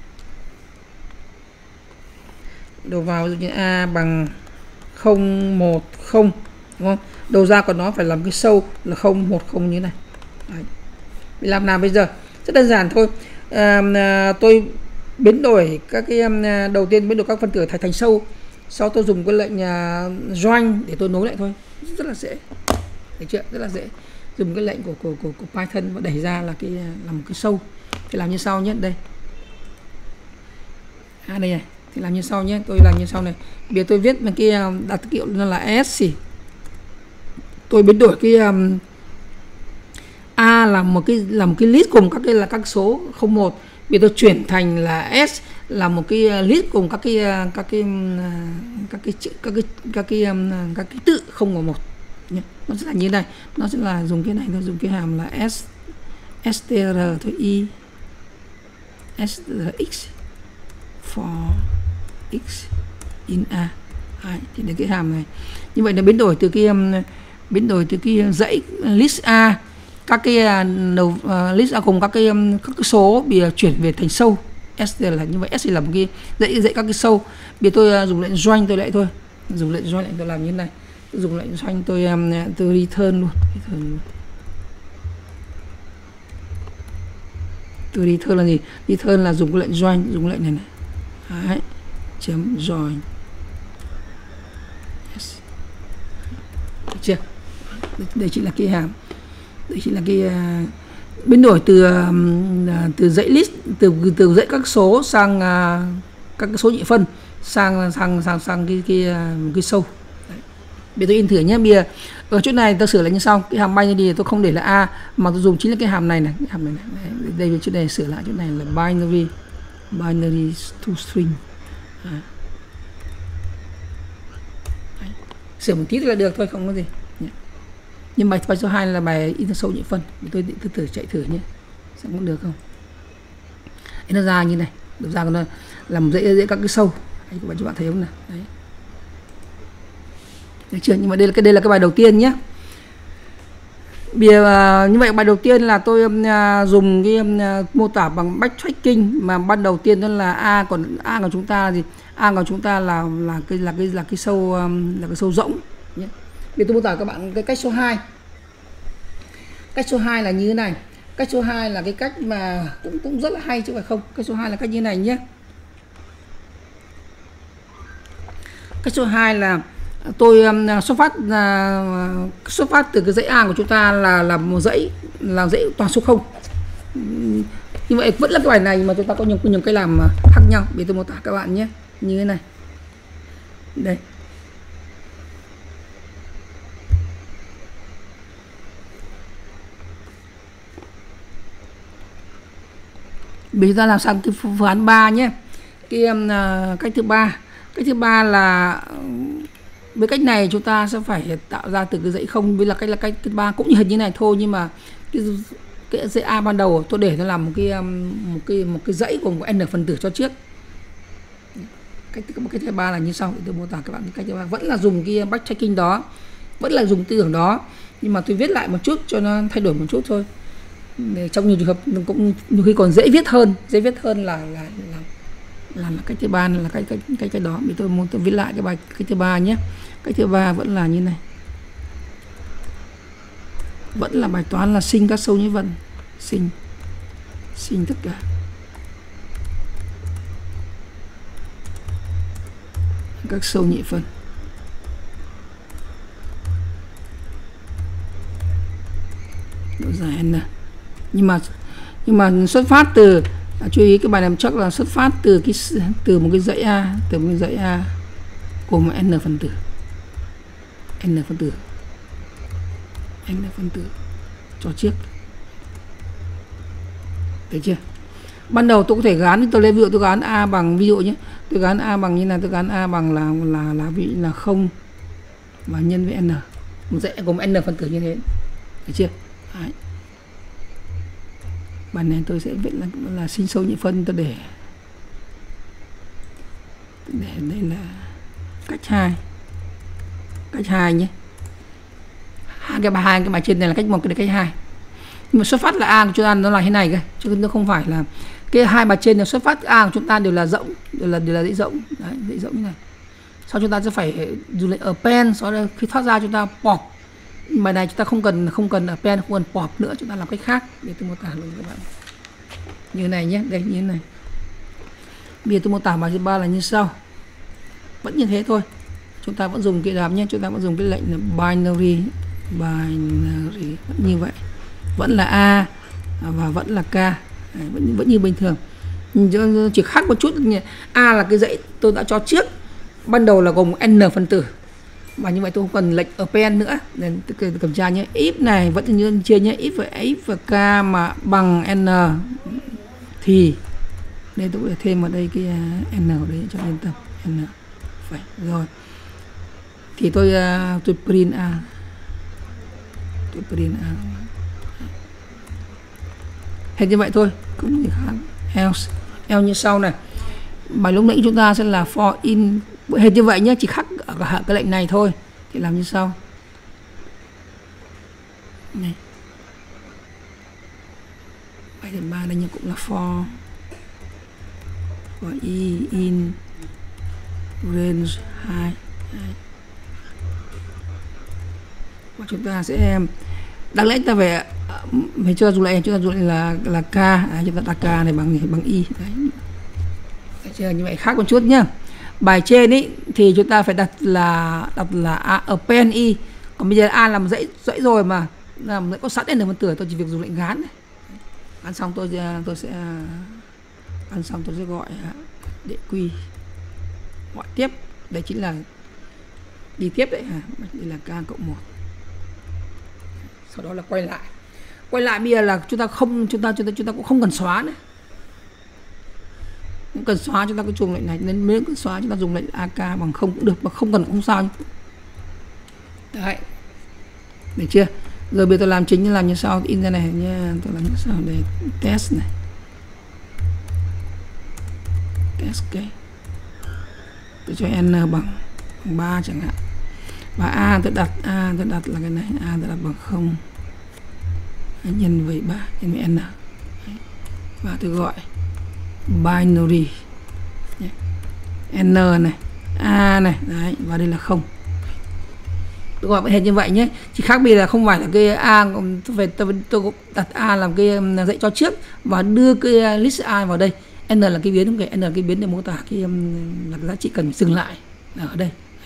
S1: Đầu vào như A bằng không một không, đúng không? Đầu ra của nó phải làm cái sâu là không một không như này. Đấy. Mình làm nào bây giờ? Rất đơn giản thôi. À, à, tôi biến đổi các cái um, đầu tiên biến đổi các phân tử thành thành sâu, sau tôi dùng cái lệnh uh, join để tôi nối lại thôi, rất là dễ, được chưa? Rất là dễ. Dùng cái lệnh của của của, của Python và đẩy ra là cái là một cái sâu. Thì làm như sau nhé, đây. À đây này, thì làm như sau nhé, tôi làm như sau này. Bây giờ tôi viết một cái đặt kiểu nó là s gì. Tôi biến đổi cái um, A là một cái là một cái list cùng các cái là các số không một. Bây giờ tôi chuyển thành là S là một cái list cùng các cái các cái các cái chữ các cái các cái các cái tự không và một. Nó sẽ là như này, nó sẽ là dùng cái này, nó dùng cái hàm là s str thôi, y strx for x in a. Đấy, thì đến cái hàm này như vậy là biến đổi từ cái biến đổi từ cái dãy list A, các cái đầu uh, list A cùng các cái các cái số bị chuyển về thành sâu. S là như vậy, S là một cái dãy dãy các cái sâu. Bây giờ tôi uh, dùng lệnh join tôi lại thôi, dùng lệnh join lại tôi làm như thế này. Tôi dùng lệnh join tôi um, tôi return luôn, return luôn. Tôi return là gì? Return là dùng cái lệnh join, dùng lệnh này này. Đấy. Chấm join. Yes. Được chưa? Đây chỉ là cái hàm. Đây chỉ là cái uh, biến đổi từ uh, từ dãy list, từ từ dãy các số sang uh, các cái số nhị phân sang sang sang sang cái cái uh, cái sâu. Đấy. Bây giờ tôi in thử nhé. Bây giờ ở chỗ này tôi sửa lại như sau, cái hàm binary tôi không để là A mà tôi dùng chính là cái hàm này này, cái hàm này này. Đây, đây chỗ này sửa lại chỗ này là binary binary to string. Đấy. Sửa một tí là được thôi, không có gì. Nhưng bài bài số hai là bài in sâu nhị phân. Tôi từ từ chạy thử nhé, xem có được không. Đấy, nó ra như này, được ra nó làm dễ dễ các cái sâu. Đấy, các bạn, các bạn thấy không nào? Đấy. Được chưa? Nhưng mà đây là cái đây là cái bài đầu tiên nhé. Bây giờ như vậy bài đầu tiên là tôi uh, dùng cái uh, mô tả bằng backtracking, mà ban đầu tiên đó là A, còn A của chúng ta là gì? A của chúng ta là là cái là cái là cái sâu um, là cái sâu rỗng nhé. Bây giờ tôi mô tả các bạn cái cách số hai. Cách số hai là như thế này. Cách số hai là cái cách mà cũng cũng rất là hay chứ phải không? Cách số hai là cách như này nhé. Cách số hai là tôi um, xuất phát uh, xuất phát từ cái dãy A của chúng ta là là một dãy là dãy toàn số không. Như vậy vẫn là cái bài này mà chúng ta có nhiều nhiều cái làm khác nhau. Để tôi mô tả các bạn nhé, như thế này. Đây. Bây giờ ta làm sang cái phương án ba nhé. Cái um, cách thứ ba, cách thứ ba là với cách này chúng ta sẽ phải tạo ra từ cái dãy không, với là cách là cách thứ ba cũng như hình như này thôi, nhưng mà cái cái dãy A ban đầu tôi để nó làm một cái một cái một cái dãy gồm có n phần tử cho trước. Cách một cái thứ ba là như sau, để tôi mô tả các bạn. Cách thứ ba vẫn là dùng cái backtracking đó, vẫn là dùng tư tưởng đó, nhưng mà tôi viết lại một chút cho nó thay đổi một chút thôi. Để trong nhiều trường hợp cũng nhiều khi còn dễ viết hơn, dễ viết hơn là là là là, là cách thứ ba là cái cái cái cái đó. Thì tôi muốn tôi viết lại cái bài cách thứ ba nhé. Cách thứ ba vẫn là như này, vẫn là bài toán là sinh các số nhị phân, sinh sinh tất cả các số nhị phân. Độ dài n. Nhưng mà nhưng mà xuất phát từ à, chú ý cái bài này chắc là xuất phát từ cái từ một cái dãy A, từ một cái dãy A gồm n phần tử, n phân tử, n phân tử cho trước. Được chưa? Ban đầu tôi có thể gán, tôi lấy ví dụ tôi gán A bằng, ví dụ nhé, tôi gán A bằng như này, tôi gán A bằng là là là vị là không và nhân với n, một dãy gồm n phân tử như thế. Được chưa? Đấy. Bài này tôi sẽ viết là, là sinh số nhị phân, tôi để để đây là cách hai, cách hai nhé. Hai cái bài hai cái bài trên này là cách một, cái này cách hai. Nhưng mà xuất phát là A của chúng ta nó là thế này cơ, chứ nó không phải là cái hai bài trên là xuất phát A của chúng ta đều là rỗng, đều là đều là dãy rỗng, đấy, dãy rỗng như này. Sau chúng ta sẽ phải dùng lệnh append, sau đó khi thoát ra chúng ta pop. Bài này chúng ta không cần không cần append, không cần pop nữa, chúng ta làm cách khác. Để tôi mô tả luôn các bạn. Như này nhé, đây như thế này. Bây giờ tôi mô tả bài thứ ba là như sau. Vẫn như thế thôi. Chúng ta vẫn dùng cái đáp nhé, chúng ta vẫn dùng cái lệnh là binary, binary vẫn như vậy. Vẫn là A và vẫn là K, đấy, vẫn vẫn như bình thường. Chỉ khác một chút nhỉ. A là cái dãy tôi đã cho trước, ban đầu là gồm n phân tử. Và như vậy tôi không cần lệnh append nữa. Nên tôi kiểm tra nhé. If này vẫn như chia nhé. If và if và K mà bằng n thì đây tôi có thể thêm vào đây cái n ở đây cho yên tâm. N phải rồi. Thì tôi uh, tôi print A. Tôi print A. Hết như vậy thôi, cũng gì khác. Else, else như sau này. Bài lúc nãy chúng ta sẽ là for in, hết như vậy nhé, chỉ khác ở cả cái lệnh này thôi. Thì làm như sau. Này. Bài thứ ba đây nhé, cũng là for for i in range hai. Và chúng ta sẽ đáng lẽ ta về phải cho dùng lại, chúng ta dùng lại là là k, à, chúng ta đặt k này bằng bằng y. Đấy. Đấy chưa? Như vậy khác một chút nhá. Bài trên ấy thì chúng ta phải đặt là đặt là a append y, còn bây giờ a làm dãy dãy rồi mà làm dãy có sẵn n phân tử, tôi chỉ việc dùng lệnh gán này. Gán xong tôi tôi sẽ gán xong tôi sẽ gọi để quy, gọi tiếp, đây chính là đi tiếp đấy ha, đây là k cộng một. Sau đó là quay lại. Quay lại bây giờ là chúng ta không chúng ta chúng ta chúng ta cũng không cần xóa nữa. Không cần xóa, chúng ta cứ dùng lệnh này, nên nếu cần xóa chúng ta dùng lệnh ak bằng không cũng được, mà không cần cũng không sao. Đấy. Được chưa? Rồi bây giờ tôi làm chính làm như sau, in ra này nha, tôi làm như sau để test này. Test cái. Tôi cho n bằng ba chẳng hạn. Và a tôi đặt a tôi đặt là cái này, a tôi đặt bằng không nhân với ba nhân với n. Và tôi gọi binary n này, a này, đấy, và đây là không. Tôi gọi hết như vậy nhé. Chỉ khác biệt là không phải là cái a, tôi phải tôi, tôi đặt a làm cái dãy cho trước và đưa cái list a vào đây. N là cái biến, cái n là cái biến để mô tả cái là cái giá trị cần dừng lại ở đây.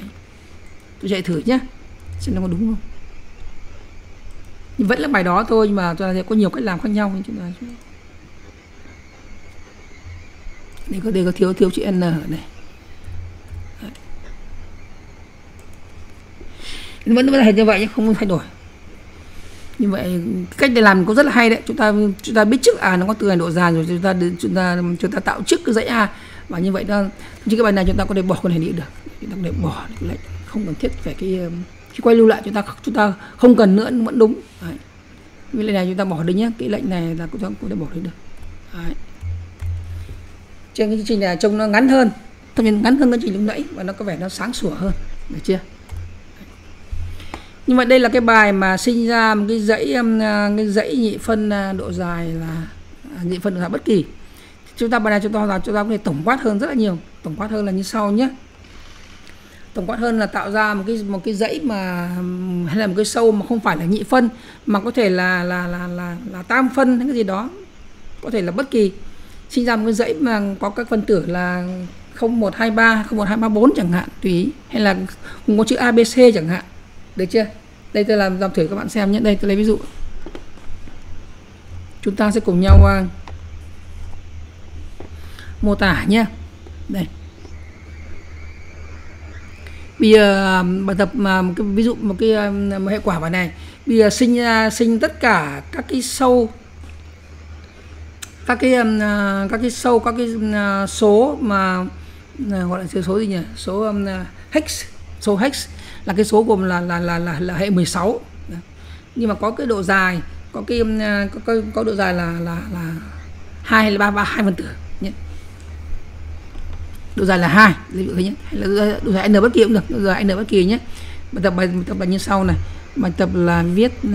S1: tôi chạy thử nhé, xem nó có đúng không. Nhưng vẫn là bài đó thôi, nhưng mà chúng ta sẽ có nhiều cách làm khác nhau. Chúng ta đây có đây có thiếu thiếu chữ n này. Đấy. Vẫn vẫn là như vậy nhé, không thay đổi. Như vậy cách để làm cũng rất là hay đấy. Chúng ta chúng ta biết trước à nó có từ này độ dài rồi, chúng ta chúng ta chúng ta tạo trước cái dãy A, và như vậy đó, chứ cái bài này chúng ta có thể bỏ cái này đi được, chúng ta có thể bỏ lệnh, không cần thiết phải cái khi quay lưu lại chúng ta chúng ta không cần nữa vẫn đúng. Đấy. Cái lệnh này chúng ta bỏ đi nhé, cái lệnh này là chúng ta có thể bỏ đi được. Đấy. Trên cái chương trình này trông nó ngắn hơn, tất nhiên ngắn hơn cái trình lúc nãy, và nó có vẻ nó sáng sủa hơn, được chưa? Nhưng mà đây là cái bài mà sinh ra một cái dãy cái dãy nhị phân độ dài là nhị phân độ dài bất kỳ. Chúng ta bài này chúng ta là chúng ta có thể tổng quát hơn rất là nhiều. Tổng quát hơn là như sau nhé. Tổng quát hơn là tạo ra một cái một cái dãy mà hay là một cái sâu mà không phải là nhị phân, mà có thể là là là là là tam phân hay cái gì đó, có thể là bất kỳ. Sinh ra một cái dãy mà có các phân tử là không một hai ba, không một hai ba bốn chẳng hạn, tùy ý, hay là không có chữ a bê xê chẳng hạn. Được chưa? Đây tôi làm làm thử các bạn xem nhé. Đây tôi lấy ví dụ. Chúng ta sẽ cùng nhau uh, mô tả nhé. Đây. Bây giờ bài tập mà một cái ví dụ một cái uh, một hệ quả bài này. Bây giờ sinh uh, sinh tất cả các cái sâu các cái um, các cái sâu các cái uh, số mà uh, gọi là số gì nhỉ? Số um, hex, số hex là cái số gồm là là là là, là hệ mười sáu. Đấy. Nhưng mà có cái độ dài, có cái có có, có độ dài là là là hai hay là ba ba hai phân tử nhé. Độ dài là hai, ví dụ thế nhé. Hay là độ dài n bất kỳ cũng được, độ dài n bất kỳ nhé. Bài tập bài tập là như sau này. Bài tập là viết uh,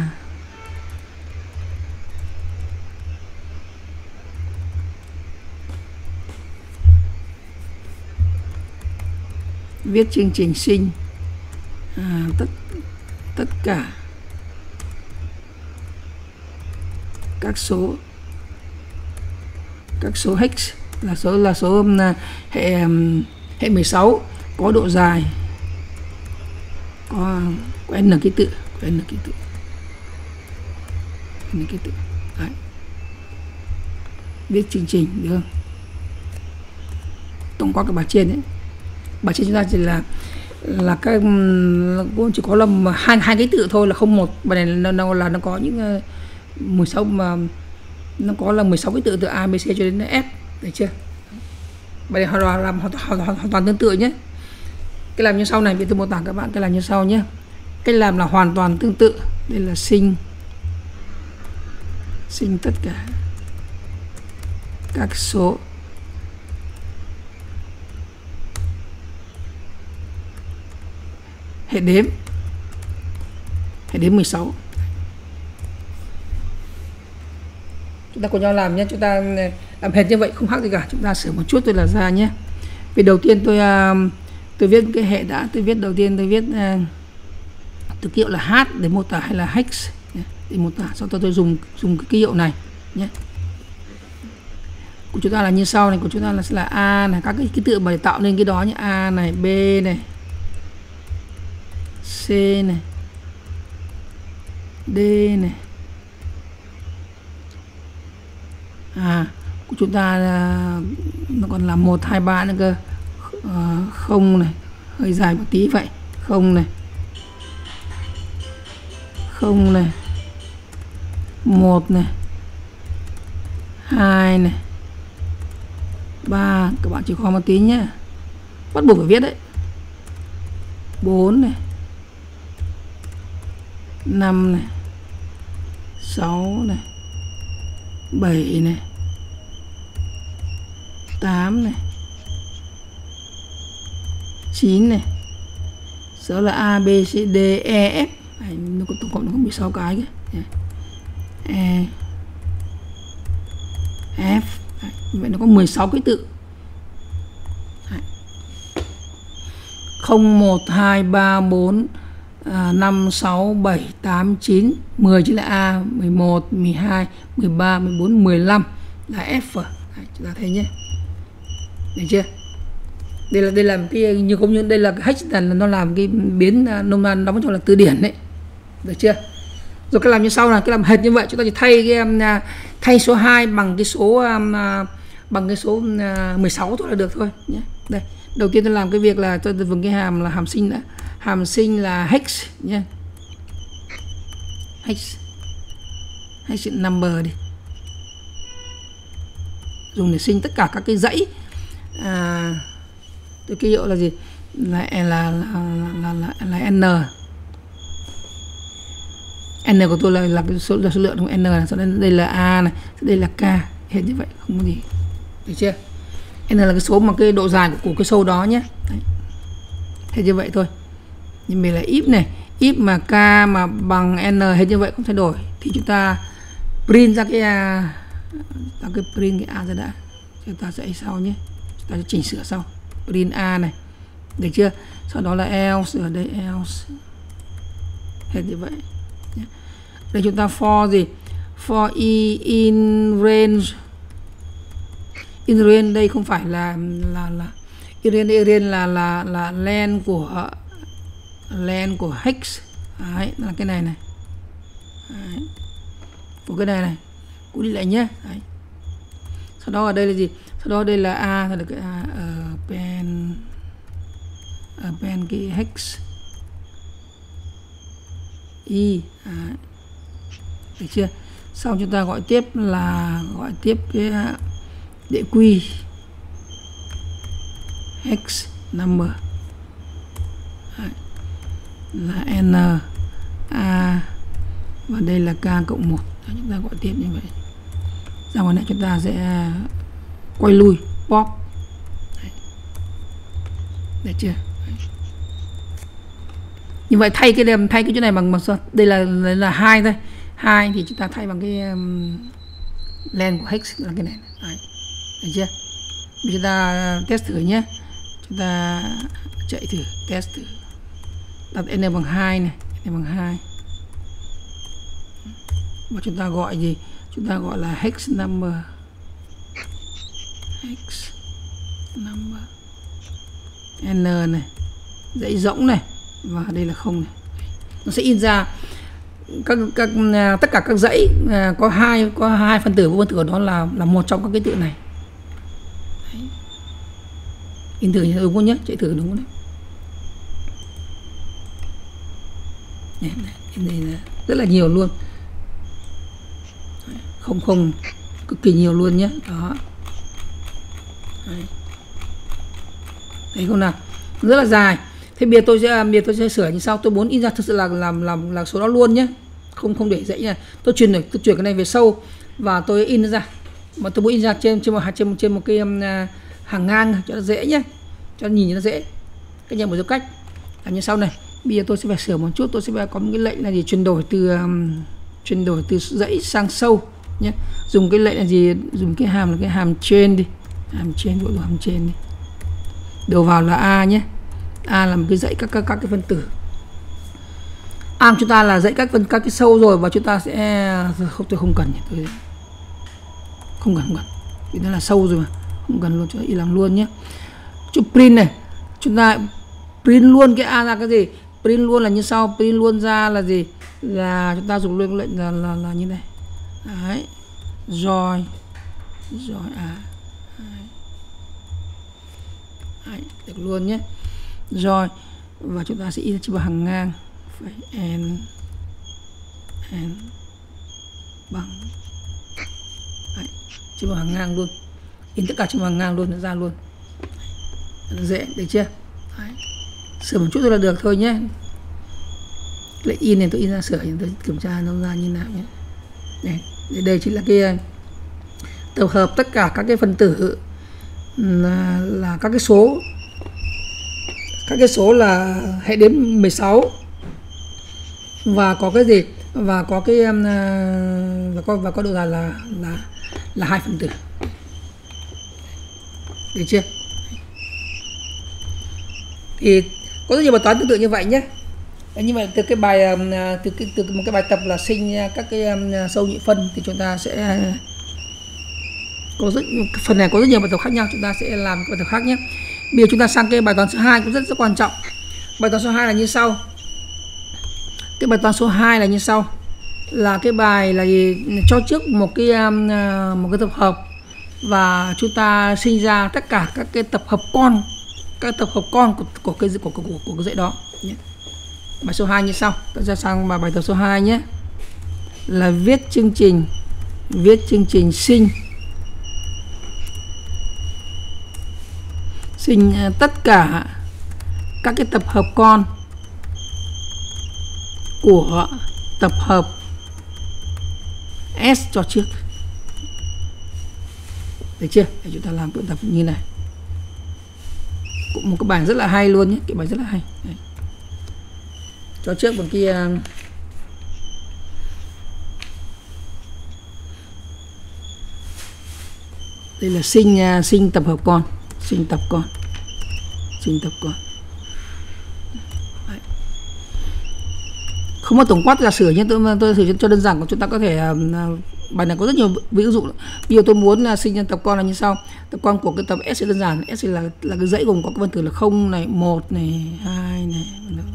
S1: viết chương trình sinh à, tất tất cả các số các số hex là số là số um, hệ um, hệ mười sáu có độ dài có, có n ký tự, có n ký tự, n ký tự. Đấy. Viết chương trình được không? Tổng qua cái bài trên đấy. Bài trên chúng ta chỉ là là các cũng chỉ có là hai hai ký tự thôi, là không một. Bài này nó là nó có những mười sáu mà nó có là mười sáu ký tự từ A B C cho đến F, được chưa? Bài này hoàn toàn làm hoàn, hoàn, hoàn, hoàn toàn tương tự nhé. Cái làm như sau này, vì tôi mô tả các bạn cái làm như sau nhé. Cách làm là hoàn toàn tương tự. Đây là sinh sinh tất cả các số hệ đếm hệ đếm mười sáu. Chúng ta cùng nhau làm nhé. Chúng ta làm hệt như vậy, không khác gì cả. Chúng ta sửa một chút tôi là ra nhé. Vì đầu tiên tôi tôi viết cái hệ đã. Tôi viết đầu tiên tôi viết từ ký hiệu là H để mô tả, hay là hex để mô tả. Sau đó tôi dùng dùng cái ký hiệu này nhé. Của chúng ta là như sau này. Của chúng ta là sẽ là A này, các cái ký tự mà để tạo nên cái đó như A này, B này, C này, D này. À, của chúng ta nó còn là một hai ba nữa cơ. À, không này, hơi dài một tí vậy. Không này, không này, một này, hai này, ba. Các bạn chịu khó một tí nhé, bắt buộc phải viết đấy. Bốn này, năm này, sáu này, bảy này, tám này, chín này. Số là A, B, C, D, E, F. Đấy, nó có tổng cộng nó có mười sáu cái kìa. E, F. Đấy, vậy nó có mười sáu ký tự. Đấy. không, một, hai, ba, bốn, năm, sáu, bảy, tám, chín, mười chính là A, mười một, mười hai, mười ba, mười bốn, mười lăm là F. Đấy, chúng ta thấy nhé. Được chưa? Đây là đây là cái như cũng như đây là cái hex là nó làm cái biến nôm na đóng trong là từ điển đấy, được chưa? Rồi cái làm như sau là cái làm hệt như vậy, chúng ta chỉ thay cái um, thay số hai bằng cái số um, uh, bằng cái số uh, mười sáu thôi là được thôi nhé. Đây, đầu tiên tôi làm cái việc là tôi dùng cái hàm là hàm sinh đã, hàm sinh là hex nhé, hex hex number đi, dùng để sinh tất cả các cái dãy. À, cái ký hiệu là gì, là là là là, là, là n n của tôi là là cái số là số lượng của n này, sau đây đây là a này, đây là k, hết như vậy không có gì, được chưa? N là cái số mà cái độ dài của, của cái sâu đó nhé. Đấy. Hết như vậy thôi. Nhưng mình là if này, if mà k mà bằng n hết như vậy không thay đổi thì chúng ta print ra cái a, ta cái print cái a ra đã, chúng ta sẽ sau nhé, chúng ta sẽ chỉnh sửa sau, print a này, được chưa? Sau đó là else, ở đây else, hết như vậy. Đây chúng ta for gì, for i in range, in range đây không phải là là là in range, in range là là là len của len của hex. Đấy, là cái này này. Đấy. Của cái này này, cũ đi lại nhé. Đấy. Sau đó ở đây là gì, sau đó đây là a, là cái a ở pen ở pen cái hex y. Đấy. Được chưa? Sau chúng ta gọi tiếp là gọi tiếp cái địa quy hex number. Đấy. Là n a và đây là k cộng một. Đấy, chúng ta gọi tiếp như vậy. Ra ngoài này chúng ta sẽ quay lui pop. Đấy. Được chưa? Đấy. Như vậy thay cái đem thay cái chỗ này bằng bằng đây là đây là hai thôi. Hai thì chúng ta thay bằng cái um, len của hex là cái này. Đấy. Được chưa? Bây giờ chúng ta test thử nhé. Chúng ta chạy thử test thử. Đặt n bằng hai này, n bằng hai. Và chúng ta gọi gì? Chúng ta gọi là hex number. Hex number. N này, dãy rỗng này và đây là không này. Nó sẽ in ra các, các tất cả các dãy có hai có hai phân tử, vô phân tử của nó là là một trong các cái tự này. Đấy. In thử đúng không nhé, chạy thử đúng không đấy. Đây, đây là rất là nhiều luôn, không không cực kỳ nhiều luôn nhé. Đó. Đấy. Thấy không nào, rất là dài. Thế bây giờ tôi sẽ bây giờ tôi sẽ sửa như sau. Tôi muốn in ra thực sự là làm làm là số đó luôn nhé, không không để dãy nha. Tôi chuyển được tôi chuyển cái này về sâu và tôi in nó ra, mà tôi muốn in ra trên trên một trên trên một cái um, hàng ngang cho nó dễ nhé, cho nó nhìn cho nó dễ. Cái nhận một dấu cách là như sau này. Bây giờ tôi sẽ phải sửa một chút, tôi sẽ phải có một cái lệnh là gì, chuyển đổi từ um, chuyển đổi từ dãy sang sâu nhé. Dùng cái lệnh là gì, dùng cái hàm là cái hàm trên đi, hàm trên, gọi hàm trên đi. Đầu vào là a nhé. A là một cái dãy các các các cái phân tử. A chúng ta là dãy các phân các cái sâu rồi, và chúng ta sẽ không, tôi không cần tôi không cần không cần vì nó là sâu rồi mà, không cần luôn, cho y làm luôn nhé. Chụp print này, chúng ta print luôn cái a ra cái gì, print luôn là như sau, print luôn ra là gì, là chúng ta dùng luôn lệnh là là, là như này. Đấy, rồi rồi à đấy. Đấy, được luôn nhé. Rồi, và chúng ta sẽ in chữ vào hàng ngang, phải n n bằng. Đấy, chữ vào hàng ngang luôn, in tất cả chữ vào hàng ngang luôn, nó ra luôn. Đấy, dễ, được chưa? Đấy. Sửa một chút thôi là được thôi nhé. Lại in này tôi in ra sửa, tôi kiểm tra nó ra như nào nhé. Đây, đây chính là cái tập hợp tất cả các cái phân tử là, là các cái số các cái số là hệ đến mười sáu, và có cái gì, và có cái và có và có độ dài là là là hai phân tử, được chưa? Thì có rất nhiều bài toán tương tự như vậy nhé. Nhưng mà từ cái bài từ cái từ một cái bài tập là sinh các cái sâu nhị phân thì chúng ta sẽ có rất phần này có rất nhiều bài tập khác nhau, chúng ta sẽ làm bài tập khác nhé. Bây giờ chúng ta sang cái bài toán số hai cũng rất rất quan trọng. Bài toán số hai là như sau. Cái bài toán số hai là như sau. Là cái bài là gì? Cho trước một cái um, một cái tập hợp và chúng ta sinh ra tất cả các cái tập hợp con, các tập hợp con của của cái của của, của, của cái dãy đó nhé. Bài số hai như sau. Ta ra sang bài bài tập số hai nhé. Là viết chương trình viết chương trình sinh sinh tất cả các cái tập hợp con của tập hợp S cho trước. Được chưa? Để chúng ta làm cái tập như này. Cũng một cái bài rất là hay luôn nhé, cái bài rất là hay. Đấy. Cho trước một cái đây là sinh sinh tập hợp con, sinh tập con, sinh tập con. Đấy. Không có tổng quát giả sử nhưng tôi tôi thử cho đơn giản của chúng ta có thể bài này có rất nhiều ví dụ. Bây giờ tôi muốn là sinh tập con là như sau. Tập con của cái tập S đơn giản, S là là cái dãy gồm có cái分tử là không này, một này, hai này,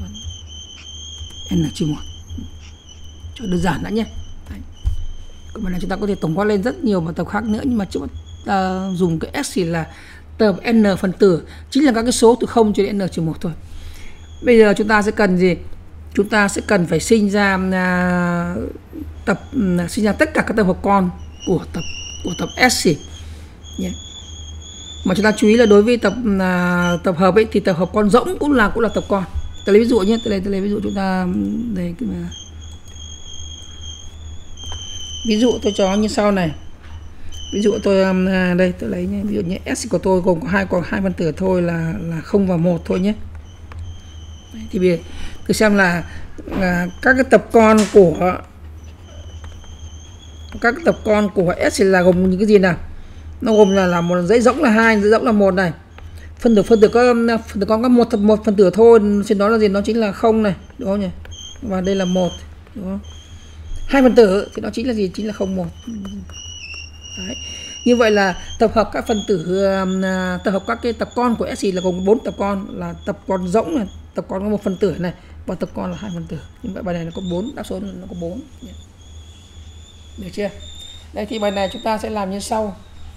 S1: n trừ một. Cho đơn giản đã nhé. Đấy. Còn bài này chúng ta có thể tổng quát lên rất nhiều một tập khác nữa, nhưng mà trước ta dùng cái S thì là tập n phần tử chính là các cái số từ không cho đến n trừ một thôi. Bây giờ chúng ta sẽ cần gì? Chúng ta sẽ cần phải sinh ra uh, tập uh, sinh ra tất cả các tập hợp con của tập của tập S nhé. Mà chúng ta chú ý là đối với tập uh, tập hợp ấy thì tập hợp con rỗng cũng là cũng là tập con. Tôi lấy ví dụ nhé, tôi lấy tôi lấy ví dụ chúng ta đây cái mà ví dụ tôi cho như sau này. Ví dụ tôi um, đây tôi lấy nhé, ví dụ như S của tôi gồm có hai còn hai phân tử thôi là là không và một thôi nhé. Đấy, thì bây giờ tôi xem là, là các cái tập con của các cái tập con của S là gồm những cái gì nào? Nó gồm là là một dãy rỗng là hai, dãy rỗng là một này. Phân tử phân tử có phân tử con có một một phân tử thôi, trên đó là gì? Nó chính là không này, đúng không nhỉ? Và đây là một, đúng không? Hai phân tử thì nó chính là gì? Chính là không một. Đấy. Như vậy là tập hợp các phân tử uh, tập hợp các cái tập con của S là gồm bốn tập con, là tập con rỗng này, tập con có một phân tử này và tập con là hai phân tử. Như vậy bài này nó có bốn, đáp số nó có bốn. Được chưa? Đây thì bài này chúng ta sẽ làm như sau.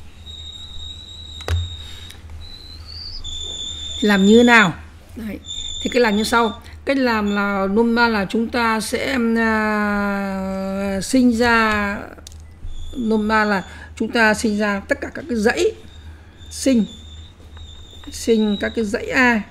S1: Làm như nào? Đấy. Thì cái làm như sau. Cách làm là nôm na là chúng ta sẽ uh, sinh ra nôm na là chúng ta sinh ra tất cả các cái dãy sinh sinh các cái dãy A.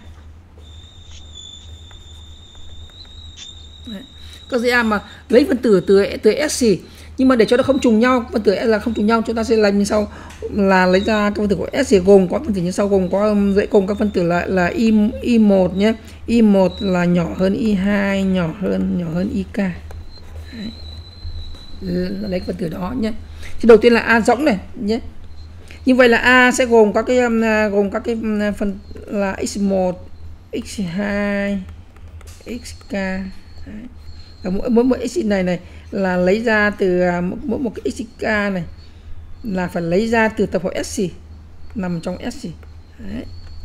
S1: Đấy. Các dãy A mà lấy phân tử từ từ S, nhưng mà để cho nó không trùng nhau, phân tử S là không trùng nhau, chúng ta sẽ làm như sau là lấy ra các phân tử của S gồm có phân tử như sau, gồm có dãy gồm các phân tử là là y y một nhé, y một là nhỏ hơn y hai, nhỏ hơn nhỏ hơn y k. Đấy. Lấy phân tử đó nhé. Thì đầu tiên là A rỗng này nhé. Như vậy là A sẽ gồm các cái gồm các cái phần là x một, x hai, xk. Đấy. Và mỗi mỗi một x này này là lấy ra từ mỗi một cái xk này là phải lấy ra từ tập hợp S nằm trong S. Đấy.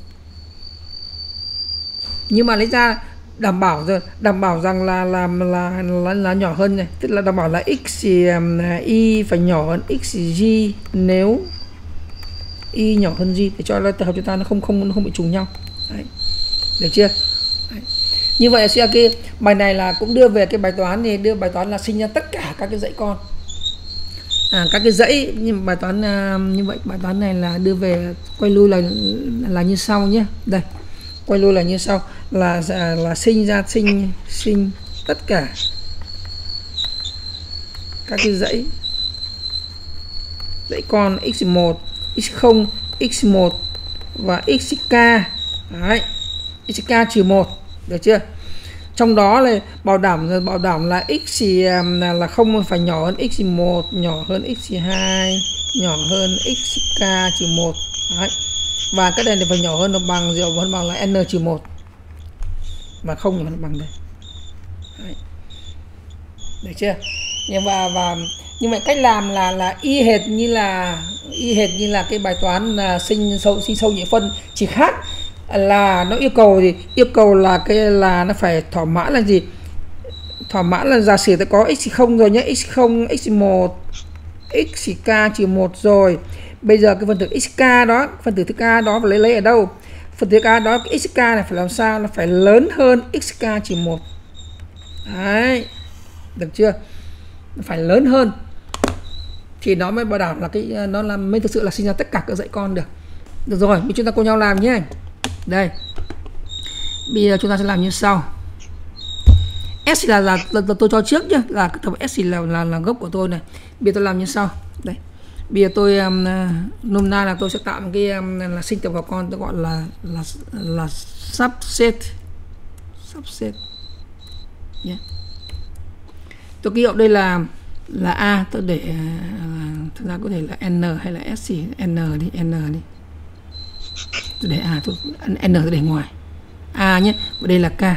S1: Nhưng mà lấy ra đảm bảo rồi, đảm bảo rằng là làm là, là, là là nhỏ hơn này, tức là đảm bảo là x y phải nhỏ hơn xg nếu y nhỏ hơn g, để cho là tập hợp chúng ta nó không không nó không bị trùng nhau. Đấy. Được chưa? Đấy. Như vậy là cái bài này là cũng đưa về cái bài toán thì đưa bài toán là sinh ra tất cả các cái dãy con, à, các cái dãy. Nhưng bài toán như vậy bài toán này là đưa về quay lui là là như sau nhé. Đây, quay lui là như sau, là là sinh ra sinh sinh tất cả các cái dãy dãy con x một, x không, x một và xk. Đấy, xk trừ một. Được chưa? Trong đó là bảo đảm bảo đảm là x là, là không phải nhỏ hơn x một, nhỏ hơn x hai, nhỏ hơn xk trừ một. Đấy. Và cái này phải nhỏ hơn nó bằng gì? Hơn bằng là n trừ một. Và không nhỏ hơn bằng đây. Đấy. Được chưa? Nhưng và và như vậy cách làm là là y hệt như là y hệt như là cái bài toán là sinh sâu sinh sâu nhị phân, chỉ khác là nó yêu cầu gì, yêu cầu là cái là nó phải thỏa mãn là gì, thỏa mãn là giả sử ta có x không rồi nhé, x không, x một, xk trừ một rồi. Bây giờ cái phần tử xk đó, phần tử thứ k đó phải lấy lấy ở đâu? Phần tử k đó cái xk này phải làm sao nó phải lớn hơn xk trừ một. Đấy, được chưa? Nó phải lớn hơn thì nó mới bảo đảm là cái nó làm mới thực sự là sinh ra tất cả các dãy con được. Được rồi, bây chúng ta cùng nhau làm nhé. Đây. Bây giờ chúng ta sẽ làm như sau. S là là, là, là tôi cho trước nhé, là cái tập S là, là là gốc của tôi này. Bây giờ tôi làm như sau. Đây. Bây giờ tôi um, nôm na là tôi sẽ tạo một cái um, là sinh tập vào con, tôi gọi là là là subset. Subset. Nhé. Yeah. Tôi ký hiệu đây là là A, tôi để uh, thực ra có thể là N hay là S gì, N đi, N đi. Tôi để A, tôi N tôi để ngoài. A nhé, và đây là K.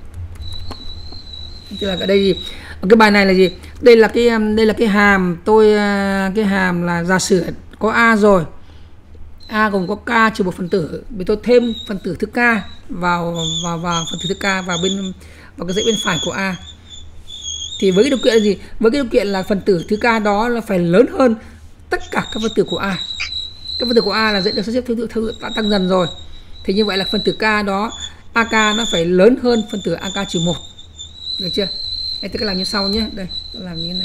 S1: Tức là ở đây gì? Ở cái bài này là gì? Đây là cái đây là cái hàm tôi cái hàm là giả sử có A rồi. A gồm có K trừ một phần tử, vì tôi thêm phần tử thứ K vào vào vào phần tử thứ K vào bên vào cái dãy bên phải của A. Thì với cái điều kiện là gì? Với cái điều kiện là phần tử thứ K đó là phải lớn hơn tất cả các phần tử của A. Các phần tử của A là dễ được sắp xếp thứ tự thứ đã tăng dần rồi. Thì như vậy là phần tử K đó a ca nó phải lớn hơn phần tử a ca trừ một. Được chưa? Đây tôi làm như sau nhé. Đây, tôi làm như thế này.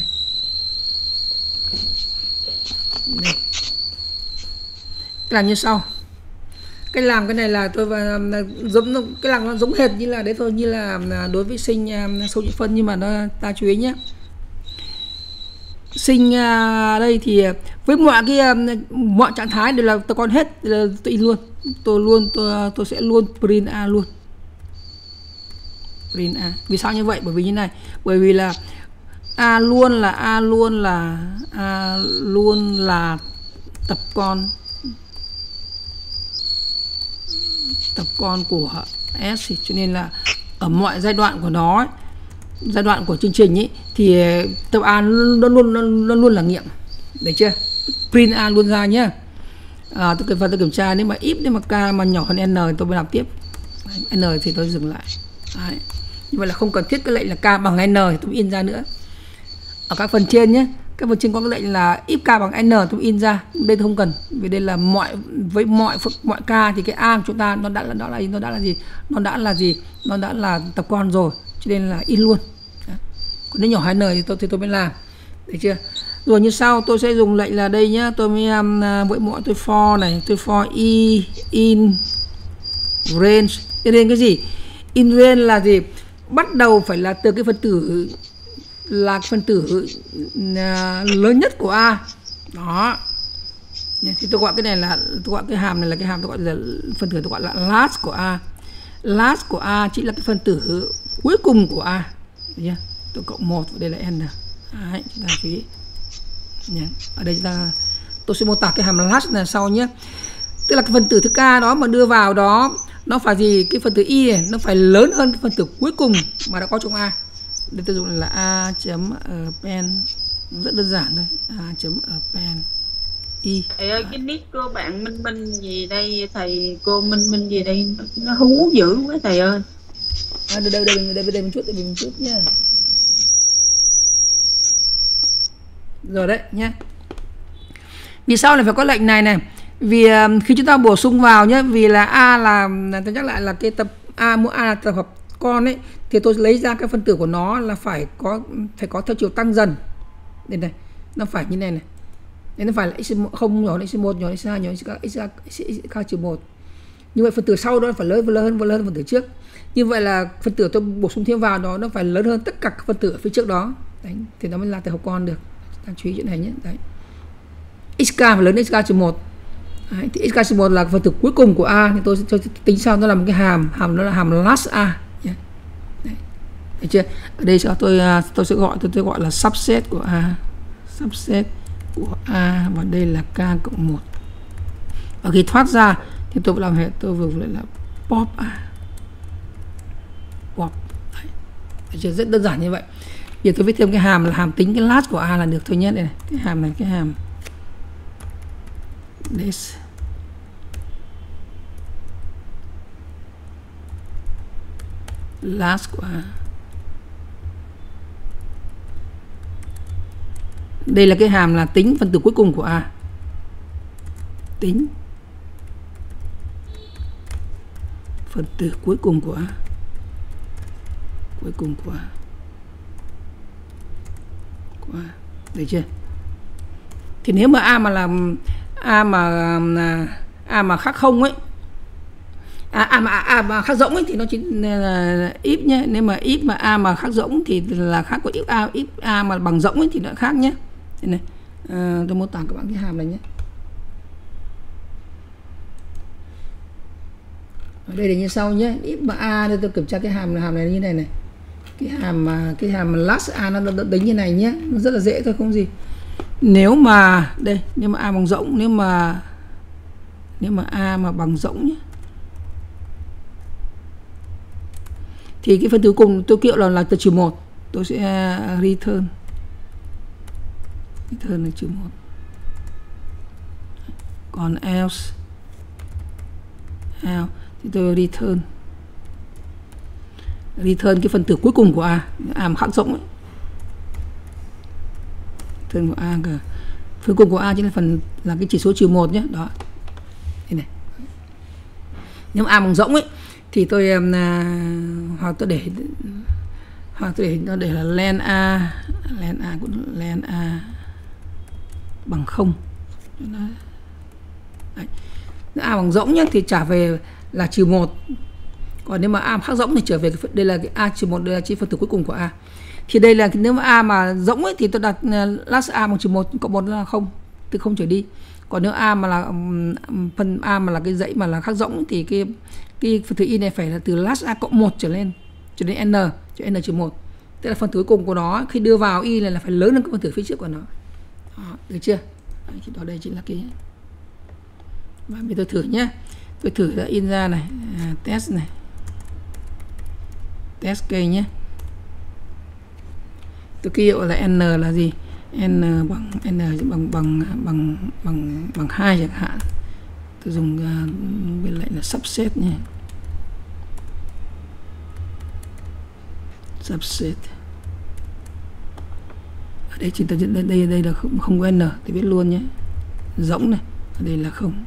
S1: Đây. Làm như sau. Cái làm cái này là tôi và giống cái làm nó giống hệt như là đấy thôi, như là đối với sinh số nhị phân, nhưng mà nó ta chú ý nhé. Sinh đây thì với mọi cái mọi trạng thái đều là tôi con hết, tôi in luôn. Tôi luôn tôi tôi sẽ luôn print a luôn. Print a. Vì sao như vậy? Bởi vì như này, bởi vì là a luôn là a luôn là a luôn là tập con tập con của S, cho nên là ở mọi giai đoạn của nó ấy, giai đoạn của chương trình ấy, thì tập A nó luôn nó, nó luôn là nghiệm. Được chưa? Print A luôn ra nhé. À, tôi cần phải tôi kiểm tra nếu mà if nếu mà K mà nhỏ hơn N thì tôi mới làm tiếp. N thì tôi dừng lại. Đấy. Như vậy là không cần thiết cái lệnh là K bằng N thì tôi in ra nữa. Ở các phần trên nhé, các phần trên có cái lệnh là if K bằng N tôi in ra. Đây tôi không cần, vì đây là mọi với mọi mọi K thì cái A của chúng ta nó đã là đó là nó đã là gì? Nó đã là gì? Nó đã là tập con rồi, cho nên là in luôn. Đấy. Còn nếu nhỏ hơn N thì tôi thì tôi mới làm. Được chưa? Rồi như sau tôi sẽ dùng lệnh là đây nhá, tôi mới um, với mọi tôi for này, tôi for i in range. Cho nên cái gì? In range là gì? Bắt đầu phải là từ cái phần tử là phần tử uh, lớn nhất của A. Đó. Thì tôi gọi cái này là tôi gọi cái hàm này là cái hàm tôi gọi là phần tử tôi gọi là last của A. Last của A chỉ là cái phần tử cuối cùng của A. Được chưa? Tôi cộng một, đây là n. Đấy, chúng ta chú ý. Nhé. Ở đây ta tôi sẽ mô tả cái hàm last này sau nhé. Tức là cái phần tử thứ K đó mà đưa vào đó nó phải gì? Cái phần tử y này nó phải lớn hơn cái phần tử cuối cùng mà đã có trong A. Đây tôi dùng là a chấm append, rất đơn giản thôi, a chấm append y.
S2: Thầy ơi, cái nick của bạn Minh Minh gì đây, thầy cô Minh Minh gì đây nó hú dữ quá thầy ơi.
S1: À, đây đây đây đây đây một chút, đây một chút nha. Rồi đấy nhé. Vì sao lại phải có lệnh này này? Vì um, khi chúng ta bổ sung vào nhé, vì là a là tôi nhắc lại là cái tập a, mỗi a là tập hợp con ấy, thì tôi lấy ra cái phân tử của nó là phải có phải có theo chiều tăng dần. Đây này, nó phải như này này. Đây nó phải là x không nhỏ x một nhỏ x hai nhỏ x k trừ một. Như vậy phần tử sau đó phải lớn lớn hơn lớn hơn phần tử trước. Như vậy là phần tử tôi bổ sung thêm vào đó nó phải lớn hơn tất cả các phần tử ở phía trước đó. Đấy, thì nó mới là tập hợp con được. Ta chú ý chuyện này nhé. Đấy. Xk phải lớn hơn xk trừ một. Đấy, thì xk trừ một là phần tử cuối cùng của A, thì tôi sẽ tính sao nó là một cái hàm, hàm nó là hàm last A. Được chưa? Ở đây cho tôi tôi sẽ gọi tôi, tôi gọi là subset của A, subset của A, và đây là K cộng một. Và khi thoát ra thì tôi làm hệ tôi vừa lại là pop A, pop. Đấy. Được chưa? Rất đơn giản như vậy. Giờ tôi viết thêm cái hàm là hàm tính cái last của A là được thôi nhé. Đây này, cái hàm này, cái hàm this last của A. Đây là cái hàm là tính phân tử cuối cùng của A. Tính phần tử cuối cùng của A. Cuối cùng của A. Của A. Được chưa? Thì nếu mà A mà làm A mà A mà khác không ấy, A, A mà A mà khác rỗng ấy thì nó chỉ là if nhé. Nếu mà if mà A mà khác rỗng thì là khác của if A, if A mà bằng rỗng ấy thì nó khác nhé. Đây này, à, tôi mô tả các bạn cái hàm này nhé. Ở đây là như sau nhé. If mà A, đây tôi kiểm tra cái hàm hàm này như này này. Cái hàm mà cái hàm last A nó tính như này nhé, nó rất là dễ thôi, không gì. Nếu mà đây, nếu mà A bằng rỗng, nếu mà nếu mà A mà bằng rỗng nhé, thì cái phân tử cùng tôi kêu là là từ trừ một, tôi sẽ return return là trừ một. Còn else else thì tôi return return cái phần tử cuối cùng của A, A mà khác rỗng ấy. Phần của A cả. Phần cuối cùng của A chính là phần là cái chỉ số trừ một nhé, đó. Đây này. Nếu mà A bằng rỗng ấy thì tôi um, hoặc tôi để hoặc tôi để nó để là len A, len A cũng len A bằng không. Đấy. Nếu A bằng rỗng nhé thì trả về là trừ một. Còn nếu mà A khác rỗng thì trở về cái, đây là cái A trừ một, đây là chỉ phần tử cuối cùng của A. Thì đây là nếu mà A mà rỗng ấy thì tôi đặt last A bằng trừ một, cộng một là không, từ không trở đi. Còn nếu A mà là um, phần A mà là cái dãy mà là khác rỗng thì cái cái phần tử y này phải là từ last A cộng một trở lên, trở đến n, cho n trừ một. Tức là phần tử cuối cùng của nó khi đưa vào y này là phải lớn hơn cái phần tử phía trước của nó. Đó, được chưa? Đấy, thì đó đây chính là cái. Và bây giờ tôi thử nhé. Tôi thử đã in ra này, à, test này. Test cây nhé. Tôi ký hiệu là n là gì? N bằng n bằng bằng bằng bằng bằng hai chẳng hạn. Tôi dùng uh, bên lại là subset nhé. Subset. Ở đây chúng ta đây đây đây là không, không có n thì biết luôn nhé. Rỗng này, ở đây là không.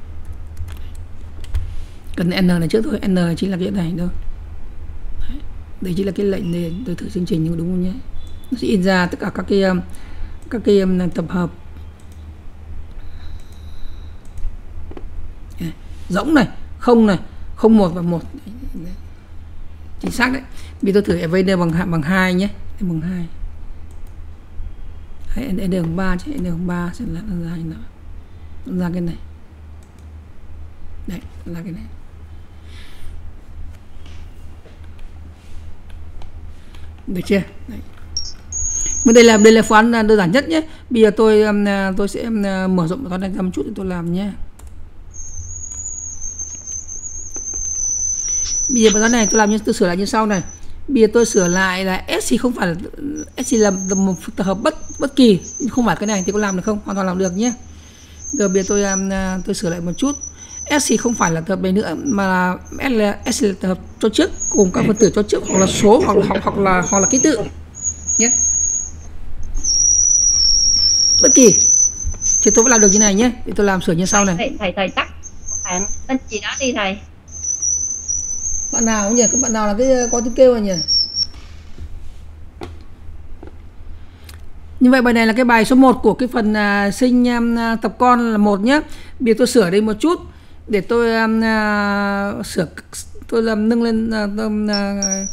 S1: Cần n này trước thôi, n chính là cái này đâu. Đấy, đây chính là cái lệnh này, tôi thử chương trình đúng không nhé? Nó sẽ in ra tất cả các cái các cái tập hợp rỗng này, không này, không một và một. Chính xác đấy. Vì tôi thử với n bằng bằng hai nhé, bằng hai. Đấy, n bằng ba chứ, n bằng ba sẽ là ra nó ra cái này. Đấy, là cái này. Được chưa? Đấy. Mà đây là đây là phương án đơn giản nhất nhé. Bây giờ tôi tôi sẽ mở rộng toán này ra một chút để tôi làm nhé. Bây giờ bài toán này tôi làm như tôi sửa lại như sau này. Bây giờ tôi sửa lại là S thì không phải là S thì là một tập hợp bất bất kỳ, không phải cái này thì có làm được không? Hoàn toàn làm được nhé. Giờ bây giờ tôi tôi sửa lại một chút. S thì không phải là tập hợp này nữa mà là S là S là tập hợp cho trước cùng các phần tử cho trước, hoặc là số hoặc là hoặc, hoặc là hoặc là ký tự nhé. Bất kỳ thì tôi vẫn làm được như này nhé. Thì tôi làm sửa như sau này.
S3: Thầy thầy, thầy tắt bạn tên gì đó đi thầy.
S1: Bạn nào nhỉ? Các bạn nào là cái có tiếng kêu này nhỉ? Như vậy bài này là cái bài số một của cái phần uh, sinh uh, tập con là một nhé. Bây giờ tôi sửa đây một chút để tôi um, uh, sửa tôi làm nâng lên uh, uh,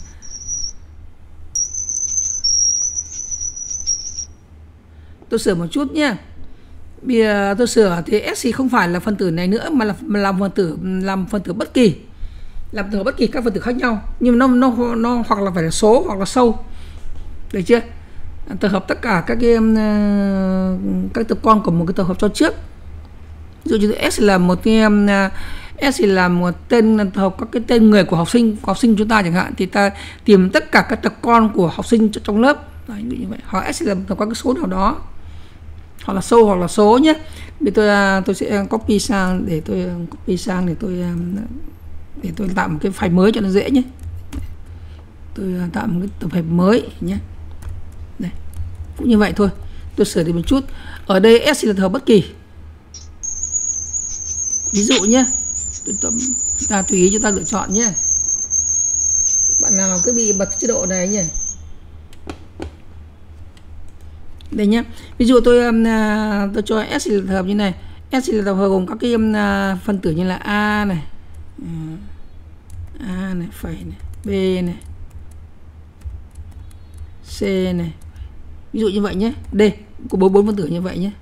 S1: tôi sửa một chút nhé. Bây giờ tôi sửa thì S thì không phải là phân tử này nữa mà là mà làm phân tử làm phân tử bất kỳ, làm từ bất kỳ các phân tử khác nhau, nhưng nó nó nó hoặc là phải là số hoặc là sâu, được chưa? Tập hợp tất cả các cái các tập con của một cái tập hợp cho trước. Ví dụ như S là một cái S là một tên tập hợp các cái tên người của học sinh của học sinh chúng ta chẳng hạn, thì ta tìm tất cả các tập con của học sinh trong lớp. Đấy, như vậy. Hoặc S là một cái số nào đó, hoặc là sâu hoặc là số nhé. Bây tôi tôi sẽ copy sang để tôi copy sang để tôi để tôi tạo một cái file mới cho nó dễ nhé. tôi tạo một cái tập hợp mới nhé. Đây, cũng như vậy thôi. Tôi sửa đi một chút. Ở đây S là tập hợp bất kỳ. Ví dụ nhé, chúng ta tùy ý chúng ta lựa chọn nhé. Bạn nào cứ bị bật chế độ này nhé. Đây nhé. Ví dụ tôi tôi cho S là tập hợp như này. S là tập hợp gồm các cái phân tử như là A này, A này, phẩy này, B này, C này. Ví dụ như vậy nhé. D có bốn bốn phân tử như vậy nhé.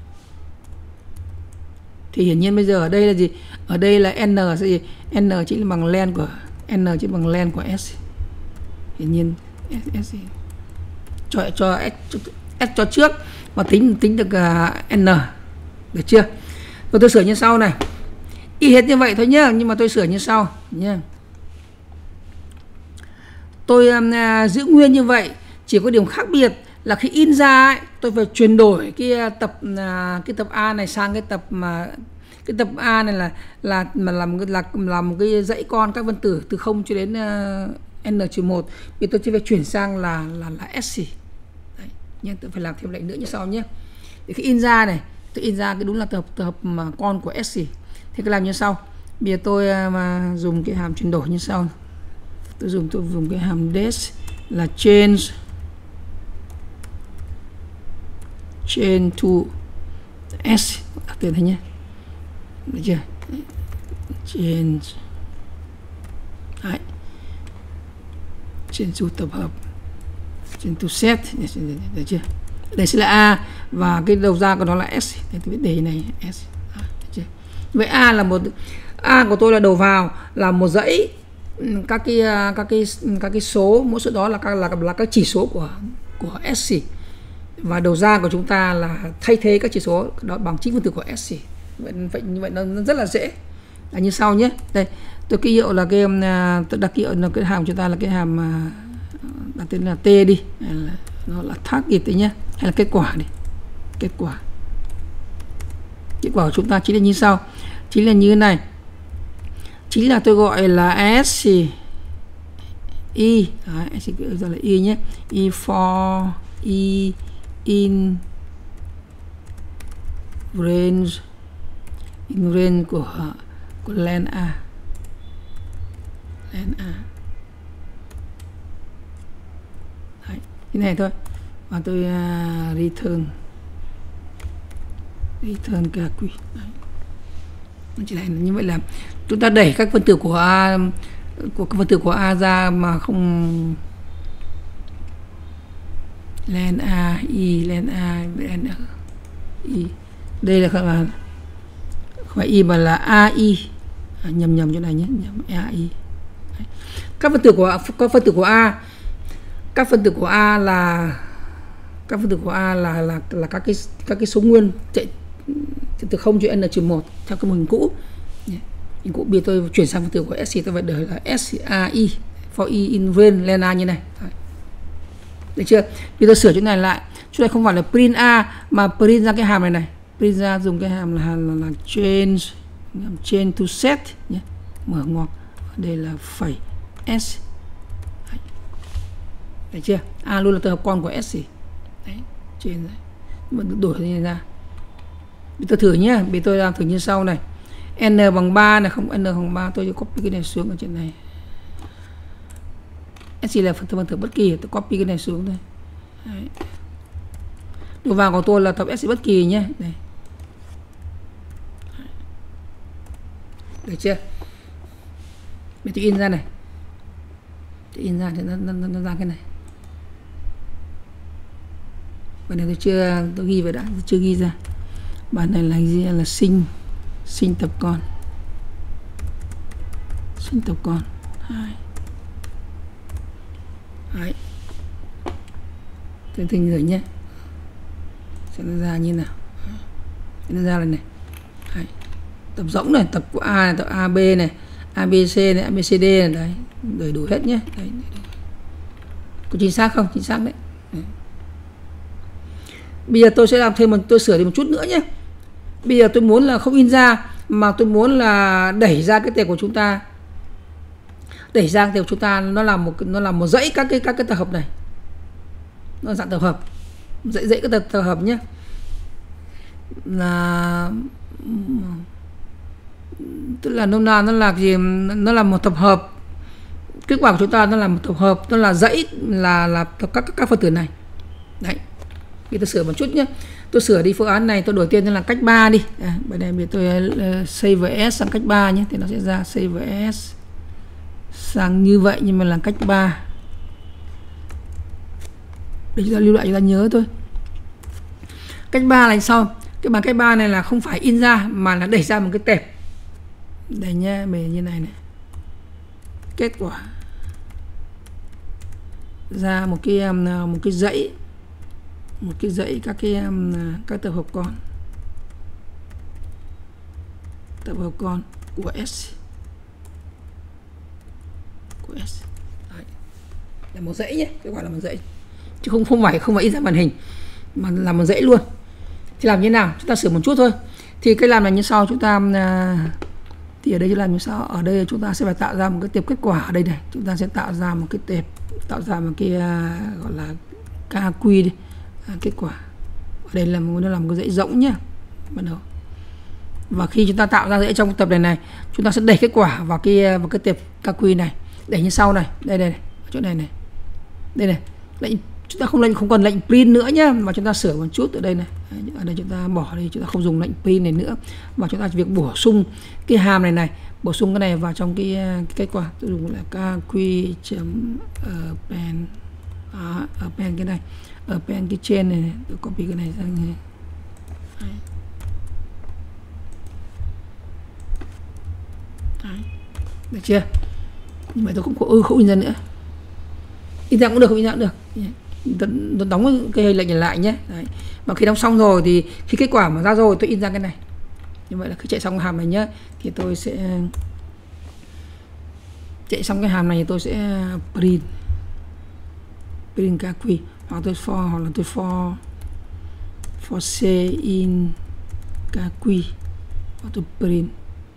S1: Thì hiển nhiên bây giờ ở đây là gì? Ở đây là n là gì? N chính là bằng len của n chính bằng len của S. Hiển nhiên S, S cho cho S, S cho trước mà tính tính được uh, n. Được chưa? Rồi tôi sửa như sau này. Y hết như vậy thôi nhá, nhưng mà tôi sửa như sau nhá. Tôi uh, giữ nguyên như vậy, chỉ có điểm khác biệt là khi in ra ấy, tôi phải chuyển đổi cái tập uh, cái tập A này sang cái tập mà cái tập A này là là mà làm là làm một cái dãy con các phân tử từ không cho đến uh, n trừ một. Vì tôi chỉ phải chuyển sang là là là S. Đấy, nhưng tôi phải làm thêm lệnh nữa như sau nhé. Để khi in ra này, tôi in ra cái đúng là tập tập hợp mà con của S. Thì cái làm như sau. Bây giờ tôi mà uh, dùng cái hàm chuyển đổi như sau. Tôi dùng tôi dùng cái hàm des là change change to S đặt tên thế nhé. Được chưa? Change Đấy. Change to tập hợp, change to set. Được chưa? Đây sẽ là A và cái đầu ra của nó là S. Để tôi viết đề này S. Được chưa? Vậy A là một A của tôi là đầu vào là một dãy các cái các cái các cái số, mỗi số đó là các là, là các chỉ số của của S. Và đầu ra của chúng ta là thay thế các chỉ số đó bằng chính phân tử của S. Vậy, vậy như vậy nó rất là dễ. Là như sau nhé. Đây, tôi ký hiệu là cái tôi đặt ký hiệu là cái hàm chúng ta là cái hàm đặt tên là T đi, là, nó là target đấy nhé, hay là kết quả đi. Kết quả. Kết quả của chúng ta chính là như sau. Chính là như thế này. Chính là tôi gọi là S Y. Đấy, S gọi là Y nhé. Y for Y in range in range của của len A. Len A. Đấy, cái này thôi. Và tôi uh, return return cả quy. Nó chỉ là như vậy là chúng ta đẩy các phân tử của A của các phân tử của A ra mà không len A, Y, len A, len Y. Đây là không là không phải Y mà là a i. À, nhầm nhầm chỗ này nhé, nhầm a i. Đấy. Các phân tử của các phân tử của A, các phân tử của A là các phân tử của A là là là các cái các cái số nguyên chạy từ không cho n trừ một theo cái mô hình cũ. Hình cũ bây giờ tôi chuyển sang phân tử của S, tôi phải để là S A I for E in range len A như này. Đấy. Được chưa? Bây giờ sửa chỗ này lại. Chỗ này không phải là print A mà print ra cái hàm này này. Print ra dùng cái hàm là, là, là change change to set nhé. Mở ngoặc. Đây là phẩy S. Đấy. Được chưa? A luôn là tập hợp con của S. Đấy. Trên này. Mình đổi như này ra. Bây giờ thử nhé. Bây giờ tôi làm thử như sau này. N bằng ba này, không n bằng ba, tôi copy cái này xuống ở trên này. S là phần tử, tử bất kỳ, tôi copy cái này xuống đây. Đấy. Đầu vào của tôi là tập S bất kỳ nhé. Đây. Được chưa? Bây tôi in ra này. Tôi in ra thì nó, nó, nó, nó ra cái này. Bản này tôi chưa tôi ghi vào đã, tôi chưa ghi ra. Bản này là gì? Là sinh sinh tập con. Sinh tập con. Hai. Đấy. Tôi thình rồi nhé. Sẽ nó ra như nào. Nó ra là này. Đấy. Tập rỗng này, tập của A này, tập a bê này, a bê xê này, a bê xê đê này, đấy, đầy đủ hết nhé. Đấy. Có chính xác không? Chính xác đấy. Đấy. Bây giờ tôi sẽ làm thêm một, tôi sửa thêm một chút nữa nhé. Bây giờ tôi muốn là không in ra mà tôi muốn là đẩy ra cái tệp của chúng ta. đẩy sang thì chúng ta nó là một nó là một dãy các cái các cái tập hợp này, nó là dạng tập hợp, dãy dãy các tập, tập hợp nhé, là tức là nôm na nó là gì, nó là một tập hợp, kết quả của chúng ta nó là một tập hợp, nó là dãy là là các các, các phần tử này. Đấy, thì tôi sửa một chút nhé, tôi sửa đi phương án này, tôi đổi tên là cách ba đi. À, bên này bây tôi uh, save s sang cách ba nhé, thì nó sẽ ra save s sang như vậy nhưng mà là cách ba, để chúng ta lưu lại, chúng ta nhớ thôi. Cách ba là sau, cái bằng cách ba này là không phải in ra mà là đẩy ra một cái tệp đây nhé, về như này này, kết quả ra một cái một cái dãy một cái dãy các cái các tập hợp con tập hợp con của S của S. Đấy, là một dãy nhé, cái gọi là một dãy chứ không không phải không phải in ra màn hình mà là một dãy luôn. Thì làm như nào, chúng ta sửa một chút thôi. Thì cái làm là như sau, chúng ta thì ở đây chúng làm như sau, ở đây chúng ta sẽ phải tạo ra một cái tệp kết quả ở đây này, chúng ta sẽ tạo ra một cái tệp, tạo ra một cái uh, gọi là ca quy đi, uh, kết quả ở đây là nó làm một cái dãy rỗng nhé, bắt đầu. Và khi chúng ta tạo ra dãy trong tập này này, chúng ta sẽ đẩy kết quả vào cái vào cái tệp ca quy này, đẩy như sau này, đây đây này, chỗ này này, đây này, lệnh chúng ta không lệnh không còn lệnh print nữa nhé, mà chúng ta sửa một chút ở đây này, ở đây chúng ta bỏ đi, chúng ta không dùng lệnh print này nữa, và chúng ta chỉ việc bổ sung cái hàm này này, bổ sung cái này vào trong cái, cái kết quả. Tôi dùng là kq chấm append, à, append cái này, append cái trên này, này. Tôi copy cái này sang này. Đấy. Đấy. Được chưa? Nhưng mà tôi cũng không, không in ra nữa, in ra cũng được, không in ra cũng được. Tôi đóng cái lệnh lại nhé. Đấy. Và khi đóng xong rồi thì khi kết quả mà ra rồi tôi in ra cái này. Như vậy là khi chạy xong cái hàm này nhé, thì tôi sẽ chạy xong cái hàm này thì tôi sẽ print print kq, hoặc tôi for hoặc là tôi for for c in kq, hoặc tôi print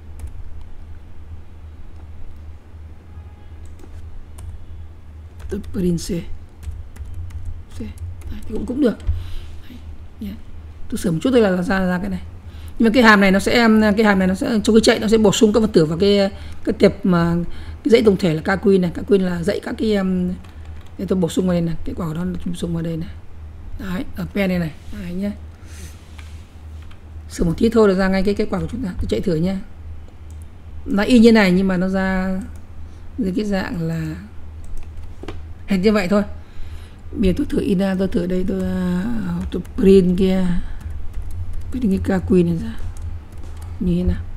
S1: tôi print c. Đấy, thì cũng cũng được. Đấy, yeah. Tôi sửa một chút thôi là ra ra cái này. Nhưng mà cái hàm này nó sẽ cái hàm này nó sẽ trong cái chạy nó sẽ bổ sung các vật tử vào cái cái tệp mà cái dãy tổng thể là kq này, kq là dãy các cái um, để tôi bổ sung vào đây này, kết quả của nó bổ sung vào đây này. Đấy, ở pen này này, đấy nhé. Sửa một tí thôi là ra ngay cái kết quả của chúng ta. Tôi chạy thử nhé. Nó y như này nhưng mà nó ra dưới cái dạng là hệt như vậy thôi. Bây giờ tôi thử in ra, tôi thử đây, tôi, tôi print kia, print cái kq này ra như thế nào.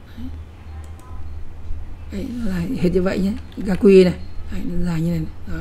S1: Đấy, nó là hệt như vậy nhé, cái kq này. Đấy, nó dài như này, này. Đó.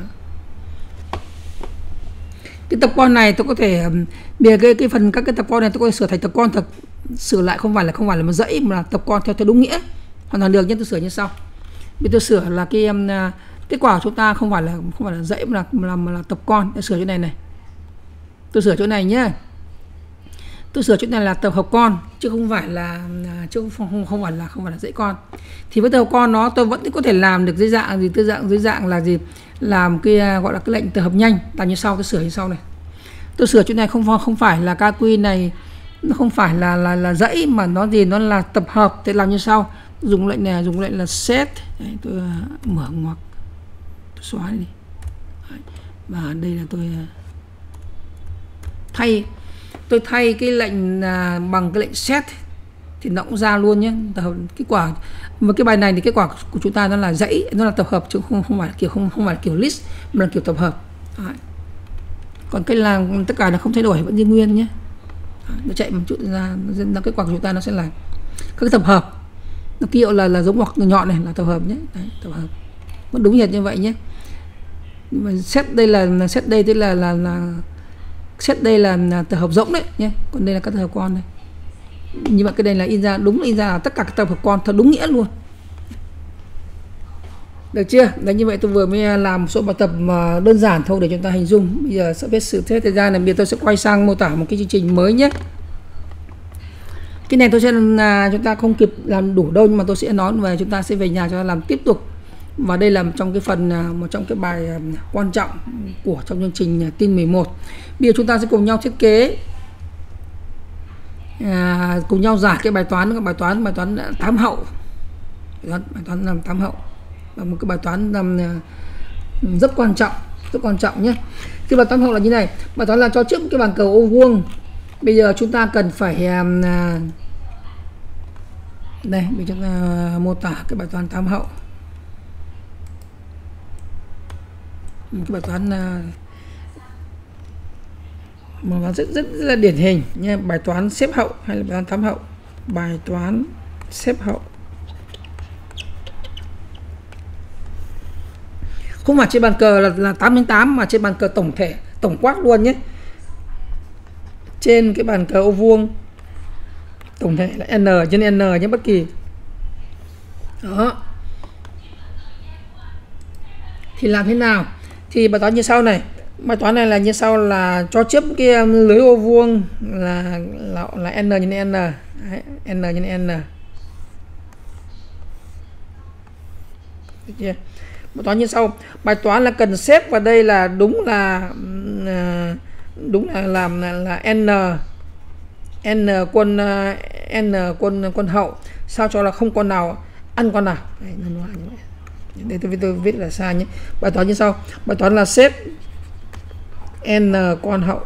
S1: Cái tập con này tôi có thể bây giờ cái, cái phần các cái tập con này tôi có thể sửa thành tập con thật, sửa lại không phải là không phải là một dãy mà là tập con theo theo đúng nghĩa, hoàn toàn được nhé. Tôi sửa như sau. Bây tôi sửa là cái um, kết quả của chúng ta không phải là không phải là dãy mà là mà là, mà là tập con. Tôi sửa chỗ này này, tôi sửa chỗ này nhé, tôi sửa chỗ này là tập hợp con chứ không phải là chứ không không, không phải là không phải là dãy con. Thì với tập hợp con nó tôi vẫn có thể làm được dưới dạng gì, dưới dạng dưới dạng là gì, làm cái gọi là cái lệnh tập hợp nhanh, làm như sau. Tôi sửa như sau này, tôi sửa chỗ này không không phải là kq này, nó không phải là là là dãy mà nó gì, nó là tập hợp. Thì làm như sau, dùng lệnh này, dùng lệnh là set. Đấy, tôi mở ngoặc, tôi xóa đi. Đấy, và đây là tôi thay tôi thay cái lệnh à, bằng cái lệnh set thì nó cũng ra luôn nhé. Kết quả với cái bài này thì kết quả của chúng ta nó là dãy, nó là tập hợp chứ không không phải là kiểu không không phải là kiểu list mà là kiểu tập hợp. Đấy. Còn cái là tất cả là không thay đổi, vẫn giữ nguyên nhé. Đấy, nó chạy một chút ra, nó kết quả của chúng ta nó sẽ là các tập hợp. Nó ký hiệu là là giống ngoặc nhọn này là tập hợp nhé. Đấy, tập hợp vẫn đúng nhật như vậy nhé. Nhưng mà set đây là set đây tức là là là set đây là, là tập hợp rỗng đấy nhé, còn đây là các tập hợp con này. Nhưng mà cái đây là in ra đúng, in ra là tất cả các tập hợp con theo đúng nghĩa luôn. Được chưa? Đấy, như vậy tôi vừa mới làm một số bài tập mà đơn giản thôi để chúng ta hình dung. Bây giờ sẽ biết sự thế thời gian này, bây giờ tôi sẽ quay sang mô tả một cái chương trình mới nhé. Cái này tôi sẽ là chúng ta không kịp làm đủ đâu, nhưng mà tôi sẽ nói về chúng ta sẽ về nhà cho ta làm tiếp tục Và đây là trong cái phần một trong cái bài quan trọng của trong chương trình tin mười một. Bây giờ chúng ta sẽ cùng nhau thiết kế, à, cùng nhau giải cái bài toán cái bài toán bài toán tám hậu, bài toán bài toán làm tám hậu là một cái bài toán làm rất quan trọng rất quan trọng nhé. Cái bài toán hậu là như này, bài toán là cho trước cái bàn cờ ô vuông. Bây giờ chúng ta cần phải à, đây bây giờ chúng ta mô tả cái bài toán tám hậu, cái bài toán uh, mà nó rất, rất rất là điển hình nha, bài toán xếp hậu hay là bài toán tám hậu. Bài toán xếp hậu không phải trên bàn cờ là, là tám đến tám, mà trên bàn cờ tổng thể tổng quát luôn nhé. Trên cái bàn cờ ô vuông tổng thể là n trên n nhé, bất kỳ đó. Thì làm thế nào? Thì bài toán như sau này, bài toán này là như sau, là cho trước cái lưới ô vuông là là, là n nhân n. Đấy, n nhân n. Được chưa? Bài toán như sau, bài toán là cần xếp vào đây là đúng là đúng là làm là, là n n quân n quân quân hậu, sao cho là không con nào ăn con nào. Đấy, đây tôi, tôi viết là sai nhé. Bài toán như sau, bài toán là xếp n con hậu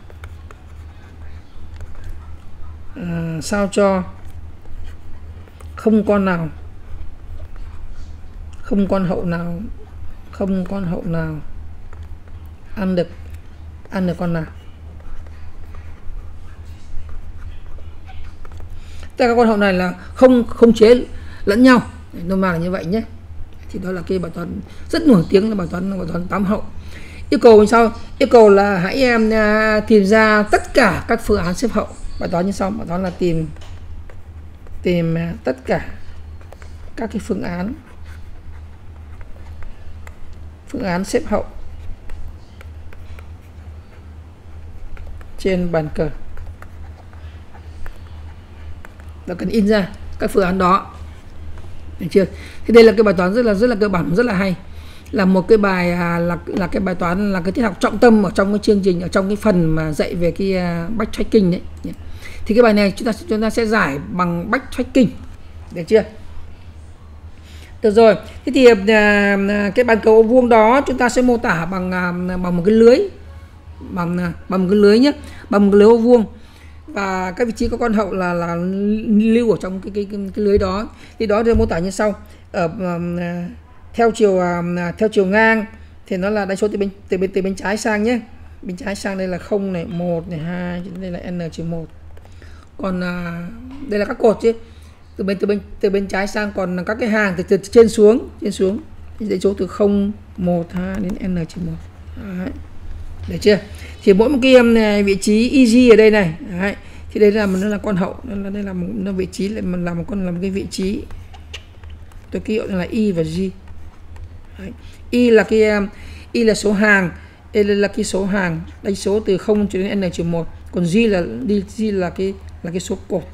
S1: à, sao cho không con nào không con hậu nào không con hậu nào ăn được ăn được con nào. Tất cả các con hậu này là không không chế lẫn nhau, normal là như vậy nhé. Thì đó là cái bài toán rất nổi tiếng là bài toán bài toán tám hậu. Yêu cầu như sau, yêu cầu là hãy em uh, tìm ra tất cả các phương án xếp hậu. Bài toán như sau, bài toán là tìm tìm uh, tất cả các cái phương án phương án xếp hậu trên bàn cờ. Và cần in ra các phương án đó. Được chưa? Thì đây là cái bài toán rất là rất là cơ bản, rất là hay, là một cái bài à, là là cái bài toán là cái tiết học trọng tâm ở trong cái chương trình, ở trong cái phần mà dạy về cái uh, backtracking đấy. Thì cái bài này chúng ta chúng ta sẽ giải bằng backtracking, được chưa? Được rồi. Thế thì uh, cái bàn cờ ô vuông đó chúng ta sẽ mô tả bằng uh, bằng một cái lưới, bằng uh, bằng một cái lưới nhé, bằng một cái lưới ô vuông. Và các vị trí có con hậu là là lưu ở trong cái cái cái, cái lưới đó. Thì đó được mô tả như sau. Ở uh, theo chiều uh, theo chiều ngang thì nó là đánh số từ bên từ bên từ bên trái sang nhé. Bên trái sang đây là không này, một này, hai, đây là n trừ một. Còn uh, đây là các cột chứ. Từ bên từ bên từ bên trái sang, còn các cái hàng từ, từ trên xuống, trên xuống. Đánh số từ không, một, hai đến n trừ một. Đấy. Được chưa? Thì mỗi một cái vị trí easy ở đây này, đấy, thì đây là nó là con hậu, nó đây là một nó vị trí là mình làm một con làm cái vị trí, tôi ký hiệu là y và g. Đấy. Y là cái y là số hàng, đây là cái số hàng đánh số từ không cho đến n trừ một, còn g là đi g là cái là cái số cột.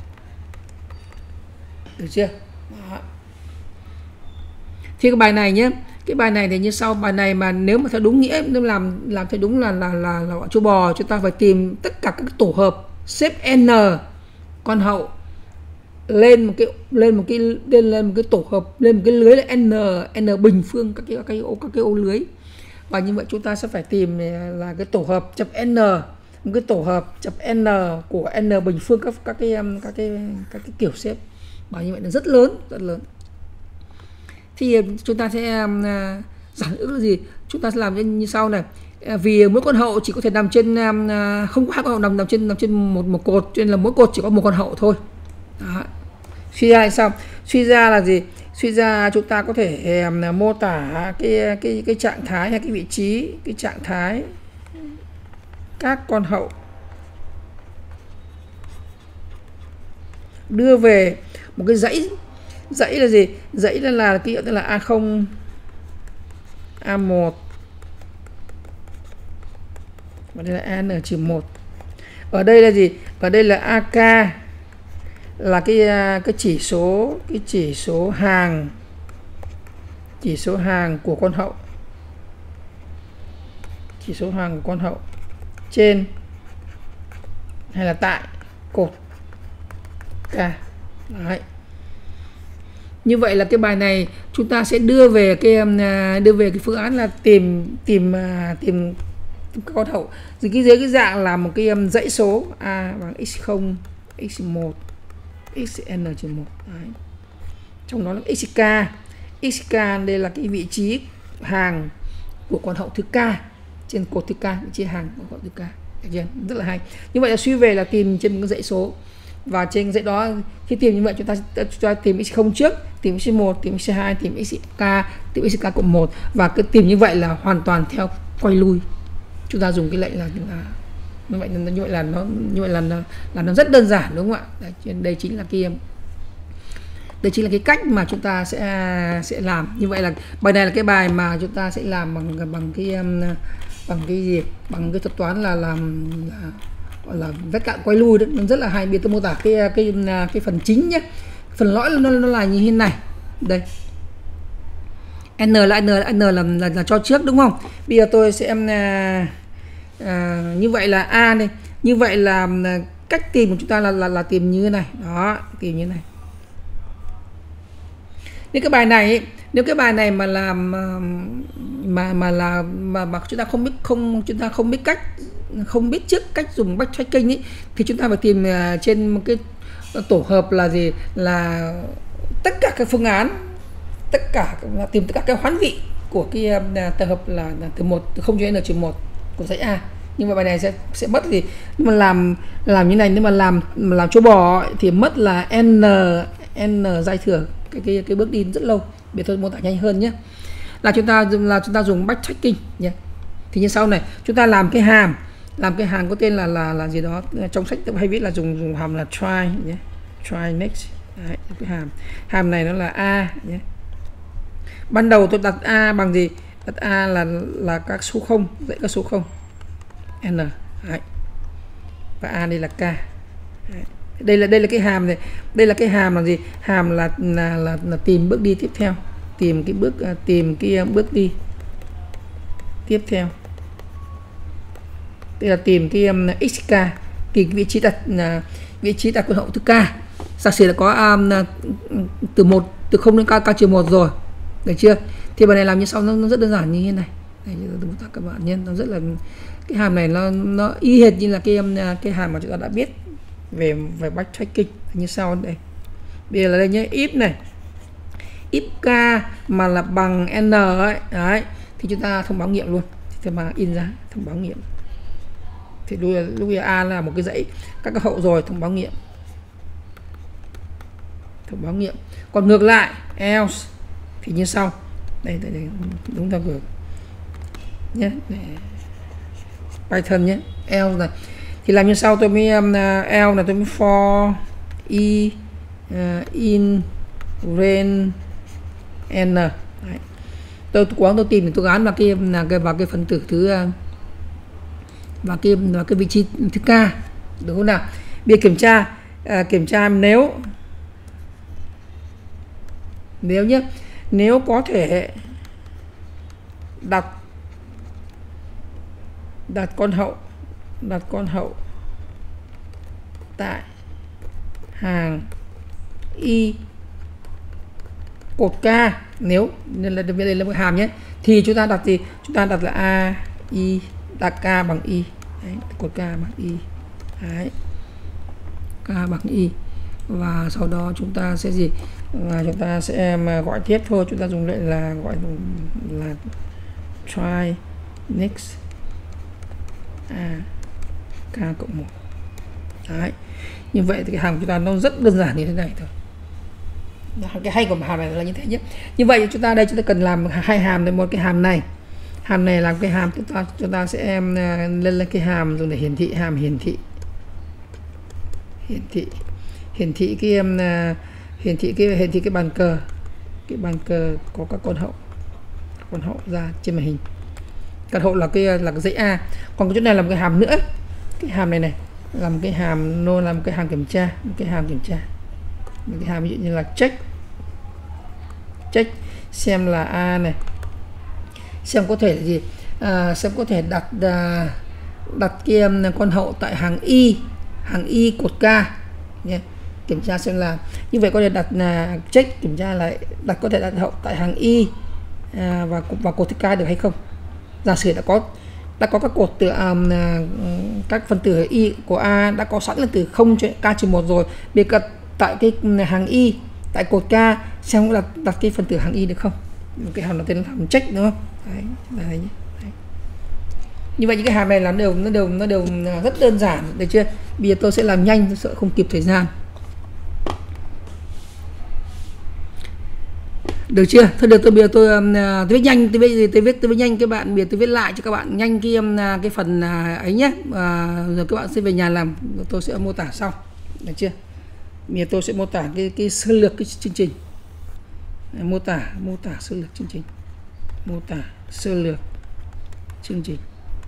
S1: Được chưa? Đó. Thì cái bài này nhé, cái bài này thì như sau, bài này mà nếu mà theo đúng nghĩa, nếu làm làm theo đúng là là là, là châu bò, chúng ta phải tìm tất cả các tổ hợp xếp n con hậu lên một cái lên một cái lên lên một cái tổ hợp, lên một cái lưới là n n bình phương các cái các cái ô các cái ô lưới. Và như vậy chúng ta sẽ phải tìm là cái tổ hợp chập n, một cái tổ hợp chập n của n bình phương các các cái các cái các cái kiểu xếp. Và như vậy là rất lớn, rất lớn. Thì chúng ta sẽ uh, giản ước là gì? Chúng ta sẽ làm như, như sau này. Uh, vì mỗi con hậu chỉ có thể nằm trên uh, không có hai con hậu nằm nằm trên nằm trên một một cột, cho nên là mỗi cột chỉ có một con hậu thôi. Đó. Suy ra hay sao? Suy ra là gì? Suy ra chúng ta có thể um, mô tả cái cái cái trạng thái hay cái vị trí, cái trạng thái các con hậu đưa về một cái dãy. Dãy là gì? Dãy là là ký hiệu tức là a không, a một và đây là n trừ một. Ở đây là gì? Ở đây là ak, là cái cái chỉ số cái chỉ số hàng chỉ số hàng của con hậu, chỉ số hàng của con hậu trên hay là tại cột K. Đấy. Như vậy là cái bài này chúng ta sẽ đưa về cái đưa về cái phương án là tìm tìm tìm con hậu dưới dưới cái dạng là một cái dãy số a bằng x không, x một, xn trừ một. Đấy. Trong đó là xk. Xk đây là cái vị trí hàng của con hậu thứ k trên cột thứ k, vị trí hàng của con hậu thứ k. Rất là hay. Như vậy là suy về là tìm trên một cái dãy số, và trên dãy đó khi tìm như vậy chúng ta chúng ta tìm x không trước, tìm x một, tìm x hai, tìm xk, tìm xk cộng một, và cứ tìm như vậy là hoàn toàn theo quay lui. Chúng ta dùng cái lệnh là như vậy như vậy là nó như vậy là là nó rất đơn giản, đúng không ạ? Đây, đây chính là cái đây chính là cái cách mà chúng ta sẽ sẽ làm. Như vậy là bài này là cái bài mà chúng ta sẽ làm bằng bằng cái bằng cái gì bằng cái thuật toán là làm là, gọi là vết cạn quay lui đấy. Nó rất là hay. Bây giờ tôi mô tả cái cái cái phần chính nhé. Phần lõi nó nó là như thế này. Đây, n là n là n là, là, là cho trước, đúng không? Bây giờ tôi sẽ em à, à, như vậy là a này, như vậy là cách tìm của chúng ta là là, là tìm như thế này. Đó, tìm như thế này. Nếu cái bài này ấy, nếu cái bài này mà làm mà mà là mà, mà chúng ta không biết không chúng ta không biết cách không biết trước cách dùng backtracking ấy, thì chúng ta phải tìm uh, trên một cái tổ hợp là gì, là tất cả các phương án, tất cả tìm tất cả các hoán vị của cái uh, tổ hợp là, là từ một từ không cho n trừ một của dãy A. Nhưng mà bài này sẽ sẽ mất gì, nhưng mà làm làm như này, nếu mà làm mà làm chỗ bò ấy, thì mất là n n giai thừa cái cái cái bước đi rất lâu. Để tôi mô tả nhanh hơn nhé, là chúng ta là chúng ta dùng backtracking nhé. Thì như sau này, chúng ta làm cái hàm làm cái hàm có tên là là là gì đó, trong sách tôi hay viết là dùng dùng hàm là try nhé, try next. Đấy, cái hàm hàm này nó là a nhé. Ban đầu tôi đặt a bằng gì, đặt a là là các số không, dãy các số không n. Đấy. Và a đây là k. Đấy. Đây là đây là cái hàm này, đây là cái hàm là gì, hàm là là là, là tìm bước đi tiếp theo, tìm cái bước tìm cái bước đi tiếp theo. Đây là tìm cái um, xk, cái vị trí đặt uh, vị trí đặt con hậu thứ k. Giả sử là có um, từ một từ không đến k k trừ một rồi, được chưa? Thì bài này làm như sau, nó, nó rất đơn giản như thế này. Đây, tôi tất các bạn nhé, nó rất là cái hàm này nó nó y hệt như là cái um, cái hàm mà chúng ta đã biết về về backtracking như sau. Đây, bây giờ là đây nhé, if này, if k mà là bằng n ấy, đấy, thì chúng ta thông báo nghiệm luôn, thì mà in ra thông báo nghiệm. Thì lúc bây giờ a là một cái dãy các cái hậu rồi, thông báo nghiệm, thông báo nghiệm. Còn ngược lại else thì như sau. Đây, đây, đây đúng theo ngược nhé, Python nhé, else này thì làm như sau. Tôi mới um, else là tôi mới for i uh, in range n. Đấy. Tôi cố gắng tôi tìm thì tôi gán vào cái là cái vào cái phần tử thứ uh, và cái và cái vị trí thứ k, đúng không nào? Bây giờ kiểm tra uh, kiểm tra nếu nếu nhé nếu có thể đặt đặt con hậu đặt con hậu tại hàng y cột k, nếu nên là đây là một hàm nhé, thì chúng ta đặt gì, chúng ta đặt là a y, đặt k bằng y. Đấy, cột k bằng y. Đấy, k bằng y. Và sau đó chúng ta sẽ gì, và chúng ta sẽ mà gọi tiếp thôi, chúng ta dùng lệnh là gọi là try next a k cộng một. Đấy, như vậy thì cái hàm của chúng ta nó rất đơn giản như thế này thôi. Cái hay của hàm này là như thế nhé. Như vậy chúng ta đây chúng ta cần làm hai hàm để một cái hàm này, hàm này làm cái hàm chúng ta chúng ta sẽ um, lên lên cái hàm dùng để hiển thị, hàm hiển thị hiển thị hiển thị cái um, hiển thị cái hiển thị cái bàn cờ, cái bàn cờ có các con hậu con hậu ra trên màn hình. Con hậu là cái là cái dãy A. Còn cái chỗ này là một cái hàm nữa, cái hàm này này làm cái hàm nó làm cái hàm kiểm tra, một cái hàm kiểm tra, một cái hàm ví dụ như là check check xem là A này, xem có thể là gì, à, xem có thể đặt à, đặt kia con hậu tại hàng Y, hàng Y cột K nhé. Kiểm tra xem là như vậy có thể đặt là check, kiểm tra lại đặt có thể đặt hậu tại hàng Y à, và và cột K được hay không. Giả sử đã có đã có các cột từ um, các phần tử Y của A đã có sẵn là từ không cho K trừ một rồi, biệt cận tại cái hàng Y tại cột K xem có đặt đặt cái phần tử hàng Y được không. Một cái hàm nó tên là hàm check đúng không? Đấy, đấy, đấy. Như vậy những cái hàm này là đều nó đều nó đều rất đơn giản, được chưa? Bây giờ tôi sẽ làm nhanh, tôi sợ không kịp thời gian. Được chưa? Thôi được, tôi bây giờ tôi, tôi viết nhanh, tôi viết tôi viết tôi viết nhanh các bạn, bây giờ tôi viết lại cho các bạn nhanh cái cái phần ấy nhé. À, rồi các bạn sẽ về nhà làm, tôi sẽ mô tả sau. Được chưa? Bây giờ tôi sẽ mô tả cái cái sơ lược cái chương trình. Mô tả mô tả sơ lược chương trình. Mô tả sơ lược chương trình.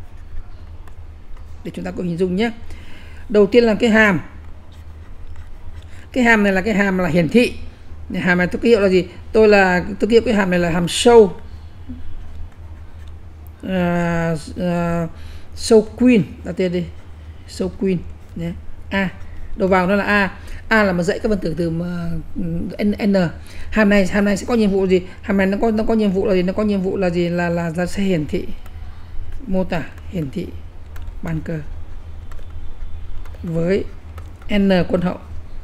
S1: Để chúng ta có hình dung nhé. Đầu tiên là cái hàm. Cái hàm này là cái hàm là hiển thị. Hàm này tôi ký hiệu là gì? Tôi là tôi ký hiệu cái hàm này là hàm show. Uh, uh, show queen, đặt tên đi. Show queen nhé. A. Đầu vào nó là A. A là mà dạy các phần tử từ n, n. Hàm này hàm này sẽ có nhiệm vụ gì? Hàm này nó có nó có nhiệm vụ là gì? Nó có nhiệm vụ là gì? Là là, là sẽ hiển thị, mô tả hiển thị bàn cờ với n quân hậu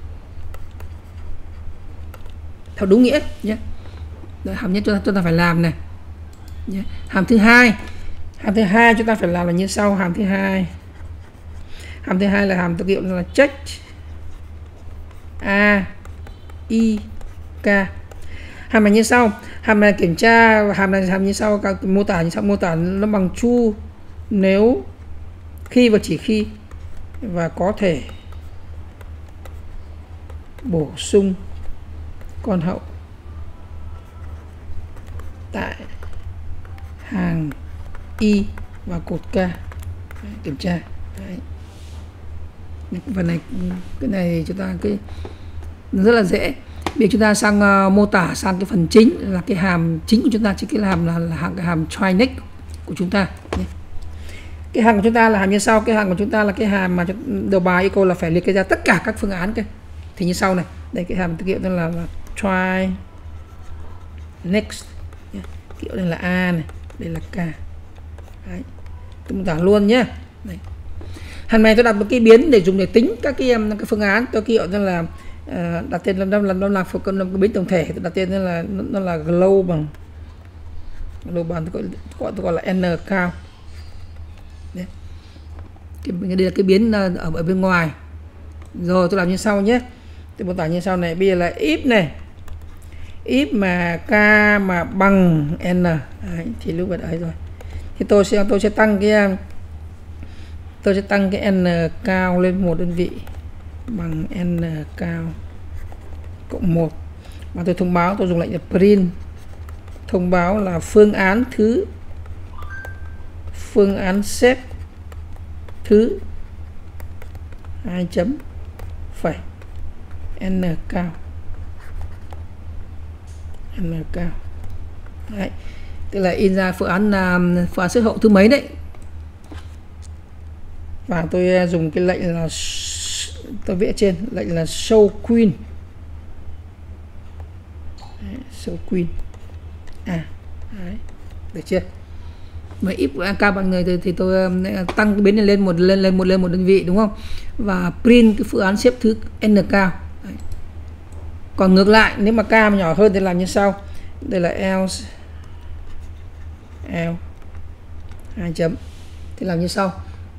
S1: theo đúng nghĩa nhé. Đấy, hàm nhất chúng ta, chúng ta phải làm này nhé. Hàm thứ hai, hàm thứ hai chúng ta phải làm là như sau. Hàm thứ hai, hàm thứ hai là hàm tôi ký hiệu là check A I K. Hàm này như sau. Hàm này kiểm tra, hàm này hàm như sau, các mô tả như sau. Mô tả nó bằng true nếu khi và chỉ khi và có thể bổ sung con hậu tại hàng Y và cột K. Đấy, kiểm tra. Đấy. Phần này cái này chúng ta cái rất là dễ. Bây giờ chúng ta sang uh, mô tả sang cái phần chính là cái hàm chính của chúng ta, chính cái hàm là, là hàm cái hàm try next của chúng ta. Nhé. Cái hàm của chúng ta là hàm như sau. Cái hàm của chúng ta là cái hàm mà đầu bài yêu cầu là phải liệt kê ra tất cả các phương án kia. Thì như sau này. Đây cái hàm thực hiện là, là try next. Yeah. Kiểu đây là A này, đây là K. Đấy. Tôi mô tả luôn nhé. Đây. Hàm này tôi đặt một cái biến để dùng để tính các cái, cái phương án. Tôi ký hiệu rằng là uh, đặt tên là nó là nó là cái biến tổng thể. Tôi đặt tên là nó, nó là global. Global tôi gọi, tôi gọi là n cao. Đấy. Cái, đây là cái biến ở, ở bên ngoài. Rồi tôi làm như sau nhé. Tôi mô tả như sau này. Bây giờ là if này, if mà K mà bằng n. Đấy, thì lúc đấy rồi thì tôi sẽ tôi sẽ tăng cái tôi sẽ tăng cái n cao lên một đơn vị bằng n cao cộng một, và tôi thông báo, tôi dùng lệnh là print thông báo là phương án thứ phương án xếp thứ hai chấm phẩy n cao n cao. Đấy, tức là in ra phương án phương án xếp hậu thứ mấy đấy, và tôi dùng cái lệnh là tôi vẽ trên lệnh là show queen. Đấy, show queen à. Đấy, được chưa? Mà if k bằng người thì, thì tôi tăng cái biến này lên một lên lên một lên một đơn vị đúng không, và print cái phương án xếp thứ n cao. Đấy. Còn ngược lại nếu mà k mà nhỏ hơn thì làm như sau. Đây là else else hai chấm thì làm như sau.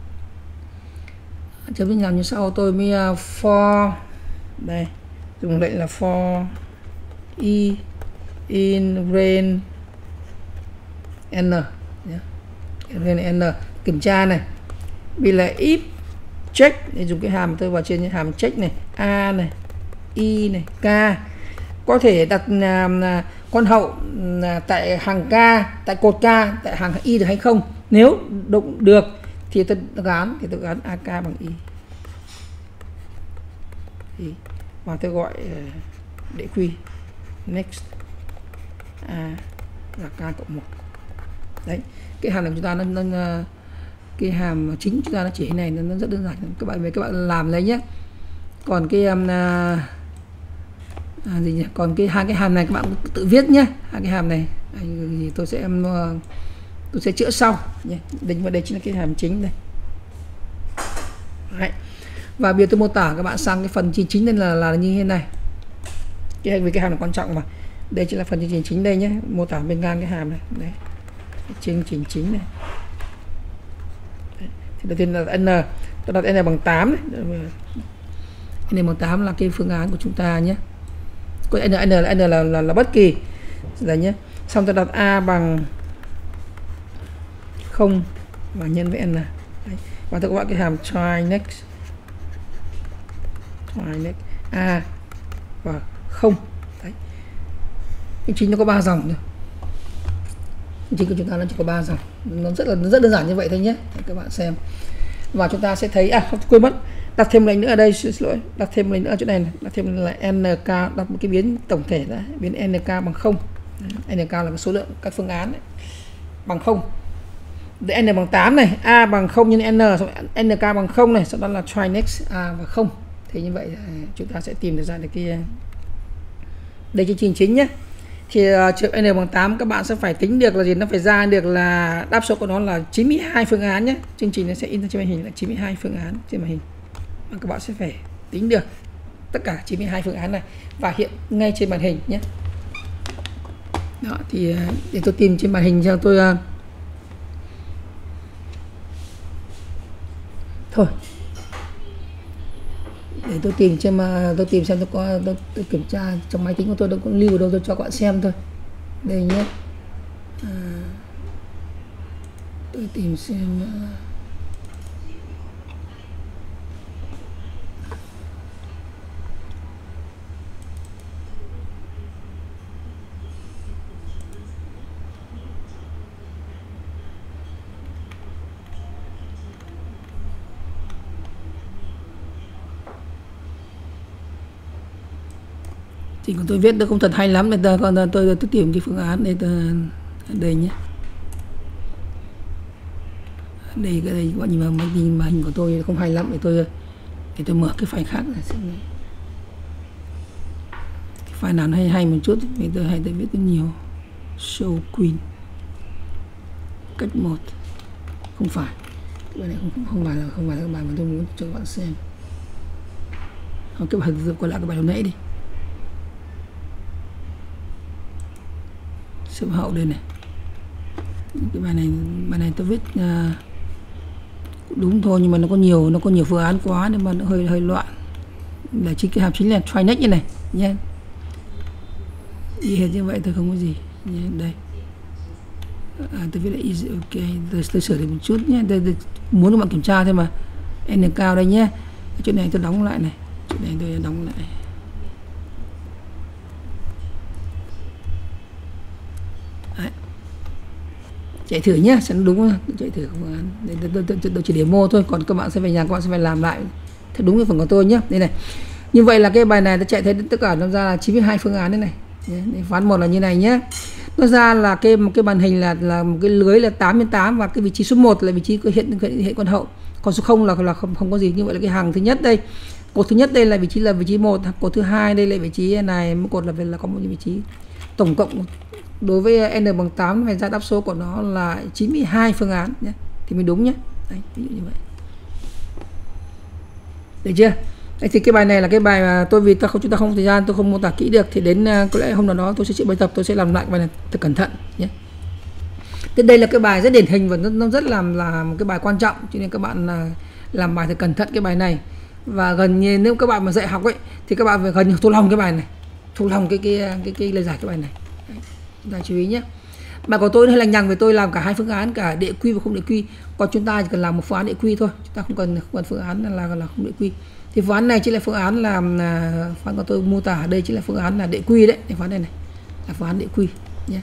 S1: Chấm làm như sau, tôi mới uh, for đây dùng lệnh là for e in range n yeah. range n kiểm tra này. Vì là if check để dùng cái hàm tôi vào trên hàm check này, a này y này k có thể đặt uh, con hậu uh, tại hàng k, tại cột k, tại hàng y được hay không. Nếu động được thì tôi gán thì tôi gán ak bằng y. Thì và tôi gọi uh, để quy next. a và k cộng một. Đấy, cái hàm này của chúng ta nó, nó cái hàm chính chúng ta nó chỉ thế này, nó rất đơn giản, các bạn về các bạn làm lấy nhé. Còn cái um, à, gì nhỉ? Còn cái hai cái hàm này các bạn tự viết nhé, hai cái hàm này thì tôi sẽ um, tôi sẽ chữa sau nhé. Định vào đây chính là cái hàm chính đây. Đấy. Và bây giờ tôi mô tả các bạn sang cái phần chính chính nên là là như thế này. Cái vì cái hàm này quan trọng mà. Đây chính là phần chương trình chính đây nhé, mô tả bên ngang cái hàm này. Đấy. Chương trình chính này. Đấy. Thì đầu tiên là n, tôi đặt n bằng tám này. N bằng tám là cái phương án của chúng ta nhé. Còn n, n, n là, là, là, là bất kỳ. Đấy nhé. Xong tôi đặt a bằng không và nhân với n. Đấy. Và tôi có bạn cái hàm try next. Try next a và không. Đấy. Chính nó có ba dòng thôi. Chính của chúng ta nó chỉ có ba dòng. Nó rất là nó rất đơn giản như vậy thôi nhé. Đấy, các bạn xem. Và chúng ta sẽ thấy à không quên mất đặt thêm lệnh nữa ở đây, xin lỗi, đặt thêm lệnh nữa ở chỗ này, này. Đặt thêm là nk, đặt một cái biến tổng thể đó, biến nk bằng không. Nk là cái số lượng các phương án đấy, bằng không. Để n bằng tám này, a bằng không nhân n, nk bằng không này, sau đó là try next a và không. Thì như vậy chúng ta sẽ tìm được ra được cái đây chương trình chính nhé. Thì uh, trường n bằng tám các bạn sẽ phải tính được là gì, nó phải ra được là đáp số của nó là chín mươi hai phương án nhé. Chương trình nó sẽ in ra trên màn hình là chín mươi hai phương án trên màn hình. Và các bạn sẽ phải tính được tất cả chín mươi hai phương án này và hiện ngay trên màn hình nhé. Đó thì uh, để tôi tìm trên màn hình cho tôi uh... thôi để tôi tìm xem mà tôi tìm xem tôi có tôi, tôi kiểm tra trong máy tính của tôi tôi cũng lưu ở đâu tôi cho các bạn xem thôi. Đây nhé, à, tôi tìm xem uh, thì của tôi viết tôi không thật hay lắm, nên còn tôi, tôi, tôi tìm cái phương án đây tôi, đây nhé. Đây cái đây các bạn nhìn vào máy tính màn hình của tôi không hay lắm, để tôi để tôi mở cái file khác này xem. Cái file nào hay hay một chút thì tôi hay tôi viết rất nhiều. Show Queen cách một không phải cái bài này không, không phải là không phải là cái bài mà tôi muốn cho các bạn xem. Không, cái bài tôi quay lại cái bài hôm nãy đi. Sớm hậu đây này, cái bài này bài này tôi viết uh, đúng thôi nhưng mà nó có nhiều nó có nhiều phương án quá nên mà nó hơi hơi loạn. Là chính cái hàm chính là try next như này nhé, y hệt như vậy thôi, không có gì nhé. Đây à, tôi viết là easy, ok, tôi, tôi sửa được một chút nhé. Tôi, tôi muốn các bạn kiểm tra thêm mà n cao đây nhé. Chỗ này tôi đóng lại này, chỗ này tôi đóng lại. Đấy. Chạy thử nhé, sẽ đúng không? Chạy thử phương án. Đây, tôi, tôi, tôi, tôi chỉ demo thôi, còn các bạn sẽ về nhà các bạn sẽ phải làm lại theo đúng cái phần của tôi nhé. Đây này, như vậy là cái bài này tôi chạy thấy tất cả nó ra là chín mươi hai phương án đây này. Đây, phán một là như này nhé. Nó ra là cái một cái màn hình là là một cái lưới là tám trên tám và cái vị trí số một là vị trí hiện hiện con hậu, còn số không là là không không có gì. Như vậy là cái hàng thứ nhất đây, cột thứ nhất đây là vị trí là vị trí một, cột thứ hai đây là vị trí này, một cột là là có một vị trí. Tổng cộng đối với n bằng tám phải ra đáp số của nó là chín mươi hai phương án nhé, thì mới đúng nhé. Đấy, ví dụ như vậy. Được chưa? Đấy, thì cái bài này là cái bài mà tôi vì ta không chúng ta không có thời gian tôi không mô tả kỹ được, thì đến uh, có lẽ hôm nào đó tôi sẽ chịu bài tập tôi sẽ làm lại bài này thật cẩn thận nhé. Thế đây là cái bài rất điển hình và nó, nó rất là là một cái bài quan trọng, cho nên các bạn uh, làm bài thật cẩn thận cái bài này. Và gần như nếu các bạn mà dạy học ấy thì các bạn phải gần như thuộc lòng cái bài này, thuộc lòng cái cái cái cái, cái lời giải cái bài này. Đấy, chúng ta chú ý nhé. Bài của tôi hơi lằng nhằng với tôi làm cả hai phương án, cả đệ quy và không đệ quy. Còn chúng ta chỉ cần làm một phương án đệ quy thôi, chúng ta không cần không cần phương án là là không đệ quy. Thì phương án này chỉ là phương án làm là phương án của tôi mô tả đây chỉ là phương án là đệ quy đấy, cái phương án này này là phương án đệ quy nhé.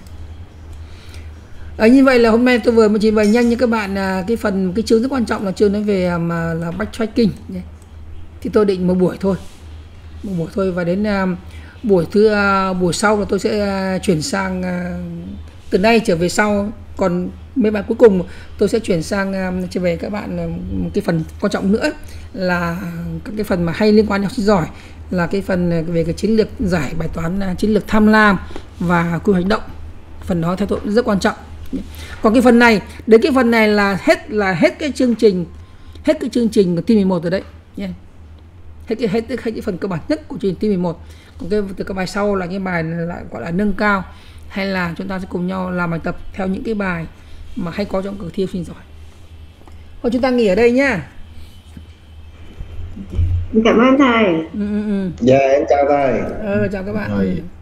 S1: Ở như vậy là hôm nay tôi vừa mới trình bày nhanh như các bạn cái phần cái chương rất quan trọng là chương nói về mà là backtracking nhé. Thì tôi định một buổi thôi, một buổi thôi và đến buổi thứ uh, buổi sau là tôi sẽ uh, chuyển sang uh, từ nay trở về sau, còn mấy bạn cuối cùng tôi sẽ chuyển sang uh, trở về các bạn uh, một cái phần quan trọng nữa là các cái phần mà hay liên quan đến học sinh giỏi, là cái phần về cái chiến lược giải bài toán uh, chiến lược tham lam và quy hoạch hành động. Phần đó theo tôi rất quan trọng. Còn cái phần này, đến cái phần này là hết là hết cái chương trình hết cái chương trình của T mười một rồi đấy nhé. Hết cái hết, hết cái phần cơ bản nhất của chương trình T mười một. Còn cái từ cái bài sau là cái bài lại gọi là nâng cao, hay là chúng ta sẽ cùng nhau làm bài tập theo những cái bài mà hay có trong cuộc thi học sinh giỏi. Thôi chúng ta nghỉ ở đây nhá.
S3: Cảm ơn thầy.
S1: Ừ, ừ, ừ.
S4: Dạ em chào thầy.
S1: Ờ, chào các bạn.
S4: Rồi.